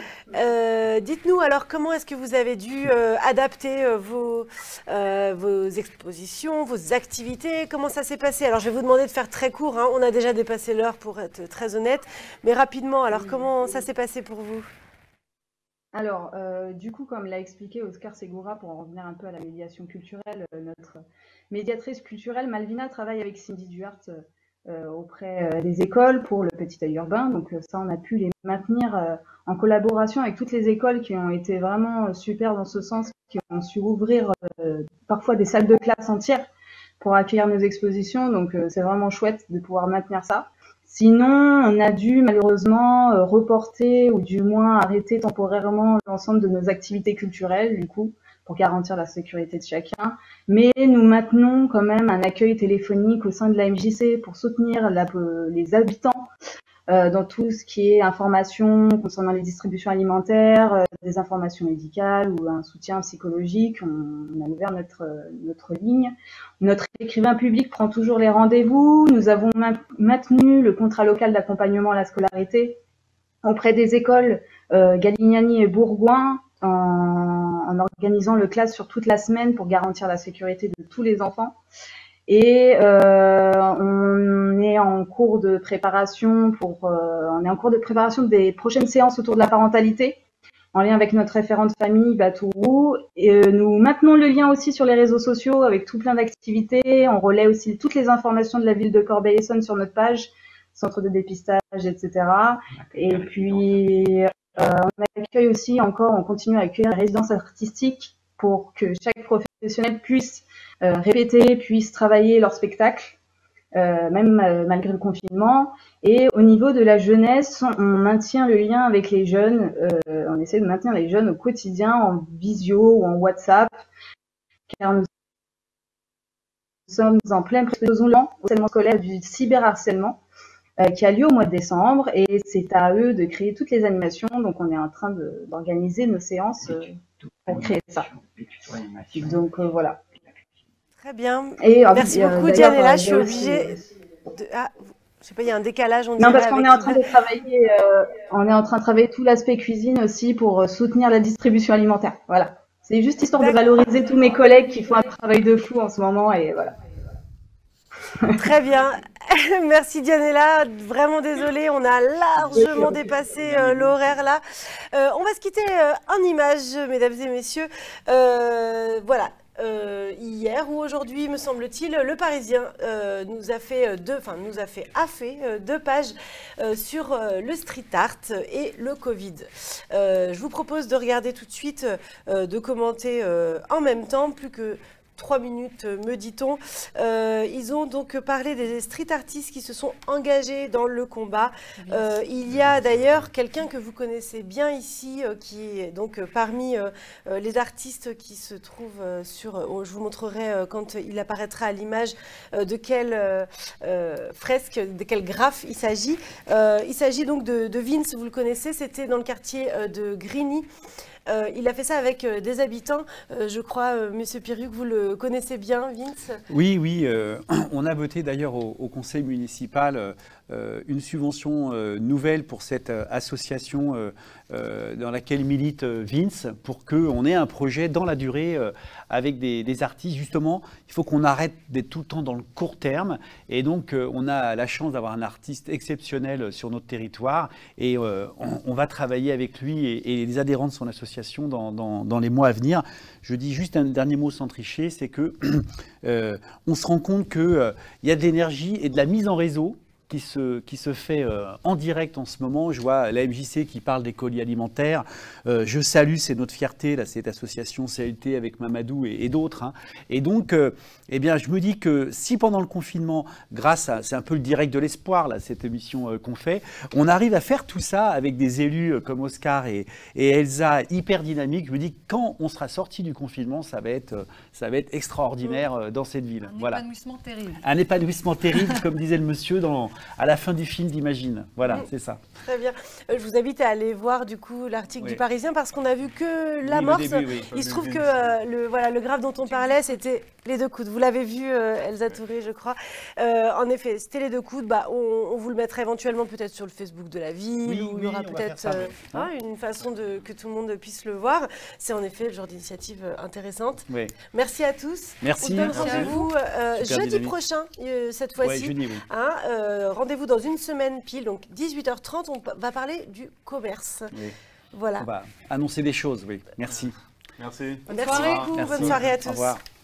Euh, Dites-nous alors, comment est-ce que vous avez dû euh, adapter euh, vos, euh, vos expositions, vos activités? Comment ça s'est passé? Alors, je vais vous demander de faire très court. Hein. On a déjà dépassé l'heure pour être très honnête. Mais rapidement, alors, comment ça s'est passé pour vous? Alors, euh, du coup, comme l'a expliqué Oscar Segura, pour en revenir un peu à la médiation culturelle, euh, notre médiatrice culturelle, Malvina, travaille avec Cindy Duhart euh, auprès euh, des écoles pour le petit œil urbain. Donc euh, ça, on a pu les maintenir euh, en collaboration avec toutes les écoles qui ont été vraiment euh, super dans ce sens, qui ont su ouvrir euh, parfois des salles de classe entières pour accueillir nos expositions. Donc euh, c'est vraiment chouette de pouvoir maintenir ça. Sinon, on a dû malheureusement euh, reporter ou du moins arrêter temporairement l'ensemble de nos activités culturelles, du coup, pour garantir la sécurité de chacun. Mais nous maintenons quand même un accueil téléphonique au sein de la M J C pour soutenir la, les habitants euh, dans tout ce qui est information concernant les distributions alimentaires, euh, des informations médicales ou un soutien psychologique. On, on a ouvert notre, notre ligne. Notre écrivain public prend toujours les rendez-vous. Nous avons maintenu le contrat local d'accompagnement à la scolarité auprès des écoles euh, Galignani et Bourgoin, en, en organisant le classe sur toute la semaine pour garantir la sécurité de tous les enfants. Et euh, on est en cours de préparation pour, euh, on est en cours de préparation des prochaines séances autour de la parentalité, en lien avec notre référente famille Batourou. Et euh, nous maintenons le lien aussi sur les réseaux sociaux avec tout plein d'activités. On relaie aussi toutes les informations de la ville de Corbeil-Essonnes sur notre page, centre de dépistage, et cetera. Et puis Euh, on accueille aussi encore, on continue à accueillir les résidences artistiques pour que chaque professionnel puisse euh, répéter, puisse travailler leur spectacle, euh, même euh, malgré le confinement. Et au niveau de la jeunesse, on maintient le lien avec les jeunes, euh, on essaie de maintenir les jeunes au quotidien en visio ou en WhatsApp, car nous sommes en pleine préparation au harcèlement scolaire du cyberharcèlement, qui a lieu au mois de décembre, et c'est à eux de créer toutes les animations. Donc on est en train d'organiser nos séances euh, pour créer ça. Donc euh, voilà. Très bien. Et, merci euh, beaucoup Dianella, je suis obligée de... Ah, je sais pas, il y a un décalage. On non, parce qu'on est en train de travailler, euh, on est en train de travailler tout l'aspect cuisine aussi pour soutenir la distribution alimentaire. Voilà. C'est juste histoire de valoriser tous mes collègues qui font un travail de fou en ce moment, et voilà. Très bien. Merci Dianella. Vraiment désolée, on a largement dépassé euh, l'horaire là. Euh, on va se quitter euh, en images, mesdames et messieurs. Euh, voilà. Euh, hier ou aujourd'hui, me semble-t-il, le Parisien euh, nous a fait deux, enfin nous a fait a fait euh, deux pages euh, sur euh, le street art et le Covid. Euh, je vous propose de regarder tout de suite, euh, de commenter euh, en même temps, plus que trois minutes, me dit-on. Euh, ils ont donc parlé des street artistes qui se sont engagés dans le combat. Euh, il y a d'ailleurs quelqu'un que vous connaissez bien ici, euh, qui est donc parmi euh, les artistes qui se trouvent euh, sur... Euh, je vous montrerai euh, quand il apparaîtra à l'image euh, de quelle euh, euh, fresque, de quel graphe il s'agit. Euh, il s'agit donc de, de Vince, vous le connaissez, c'était dans le quartier euh, de Grigny. Euh, il a fait ça avec euh, des habitants. Euh, je crois, euh, Monsieur Piruc, vous le connaissez bien, Vince? Oui, oui. Euh, on a voté d'ailleurs au, au conseil municipal euh, une subvention euh, nouvelle pour cette euh, association euh, euh, dans laquelle milite euh, Vince, pour qu'on ait un projet dans la durée euh, avec des, des artistes. Justement, il faut qu'on arrête d'être tout le temps dans le court terme. Et donc, euh, on a la chance d'avoir un artiste exceptionnel sur notre territoire. Et euh, on, on va travailler avec lui et, et les adhérents de son association Dans, dans, dans les mois à venir. Je dis juste un dernier mot sans tricher, c'est que euh, on se rend compte qu'il euh, y a de l'énergie et de la mise en réseau qui se, qui se fait euh, en direct en ce moment. Je vois la M J C qui parle des colis alimentaires. Euh, je salue, c'est notre fierté, là, cette association C L T avec Mamadou et, et d'autres. Hein. Et donc, euh, eh bien, je me dis que si pendant le confinement, grâce à, c'est un peu le direct de l'espoir, là, cette émission euh, qu'on fait, on arrive à faire tout ça avec des élus euh, comme Oscar et, et Elsa hyper dynamiques, je me dis que quand on sera sorti du confinement, ça va être, euh, ça va être extraordinaire euh, dans cette ville. Un voilà. épanouissement terrible. Un épanouissement terrible, comme disait le monsieur dans... à la fin du film d'Imagine. Voilà, mmh. c'est ça. Très bien. Euh, je vous invite à aller voir du coup l'article oui. du Parisien parce qu'on a vu que l'amorce. Oui, oui. Il se trouve que euh, le, voilà, le graphe dont on parlait, c'était les deux coudes. Vous l'avez vu, euh, Elsa Touré, je crois. Euh, en effet, c'était les deux coudes. Bah, on, on vous le mettra éventuellement peut-être sur le Facebook de la ville, oui, où oui, il y aura peut-être euh, hein, une façon de, que tout le monde puisse le voir. C'est en effet le genre d'initiative intéressante. Oui. Merci à tous. Merci. On se donne rendez-vous euh, jeudi dynamique. prochain, euh, cette fois-ci. Ouais, jeudi, oui. Hein, euh, rendez-vous dans une semaine pile, donc dix-huit heures trente, on va parler du commerce. Oui. Voilà. On va annoncer des choses, oui. Merci. Merci. Merci beaucoup, Merci. bonne soirée à tous. Au revoir.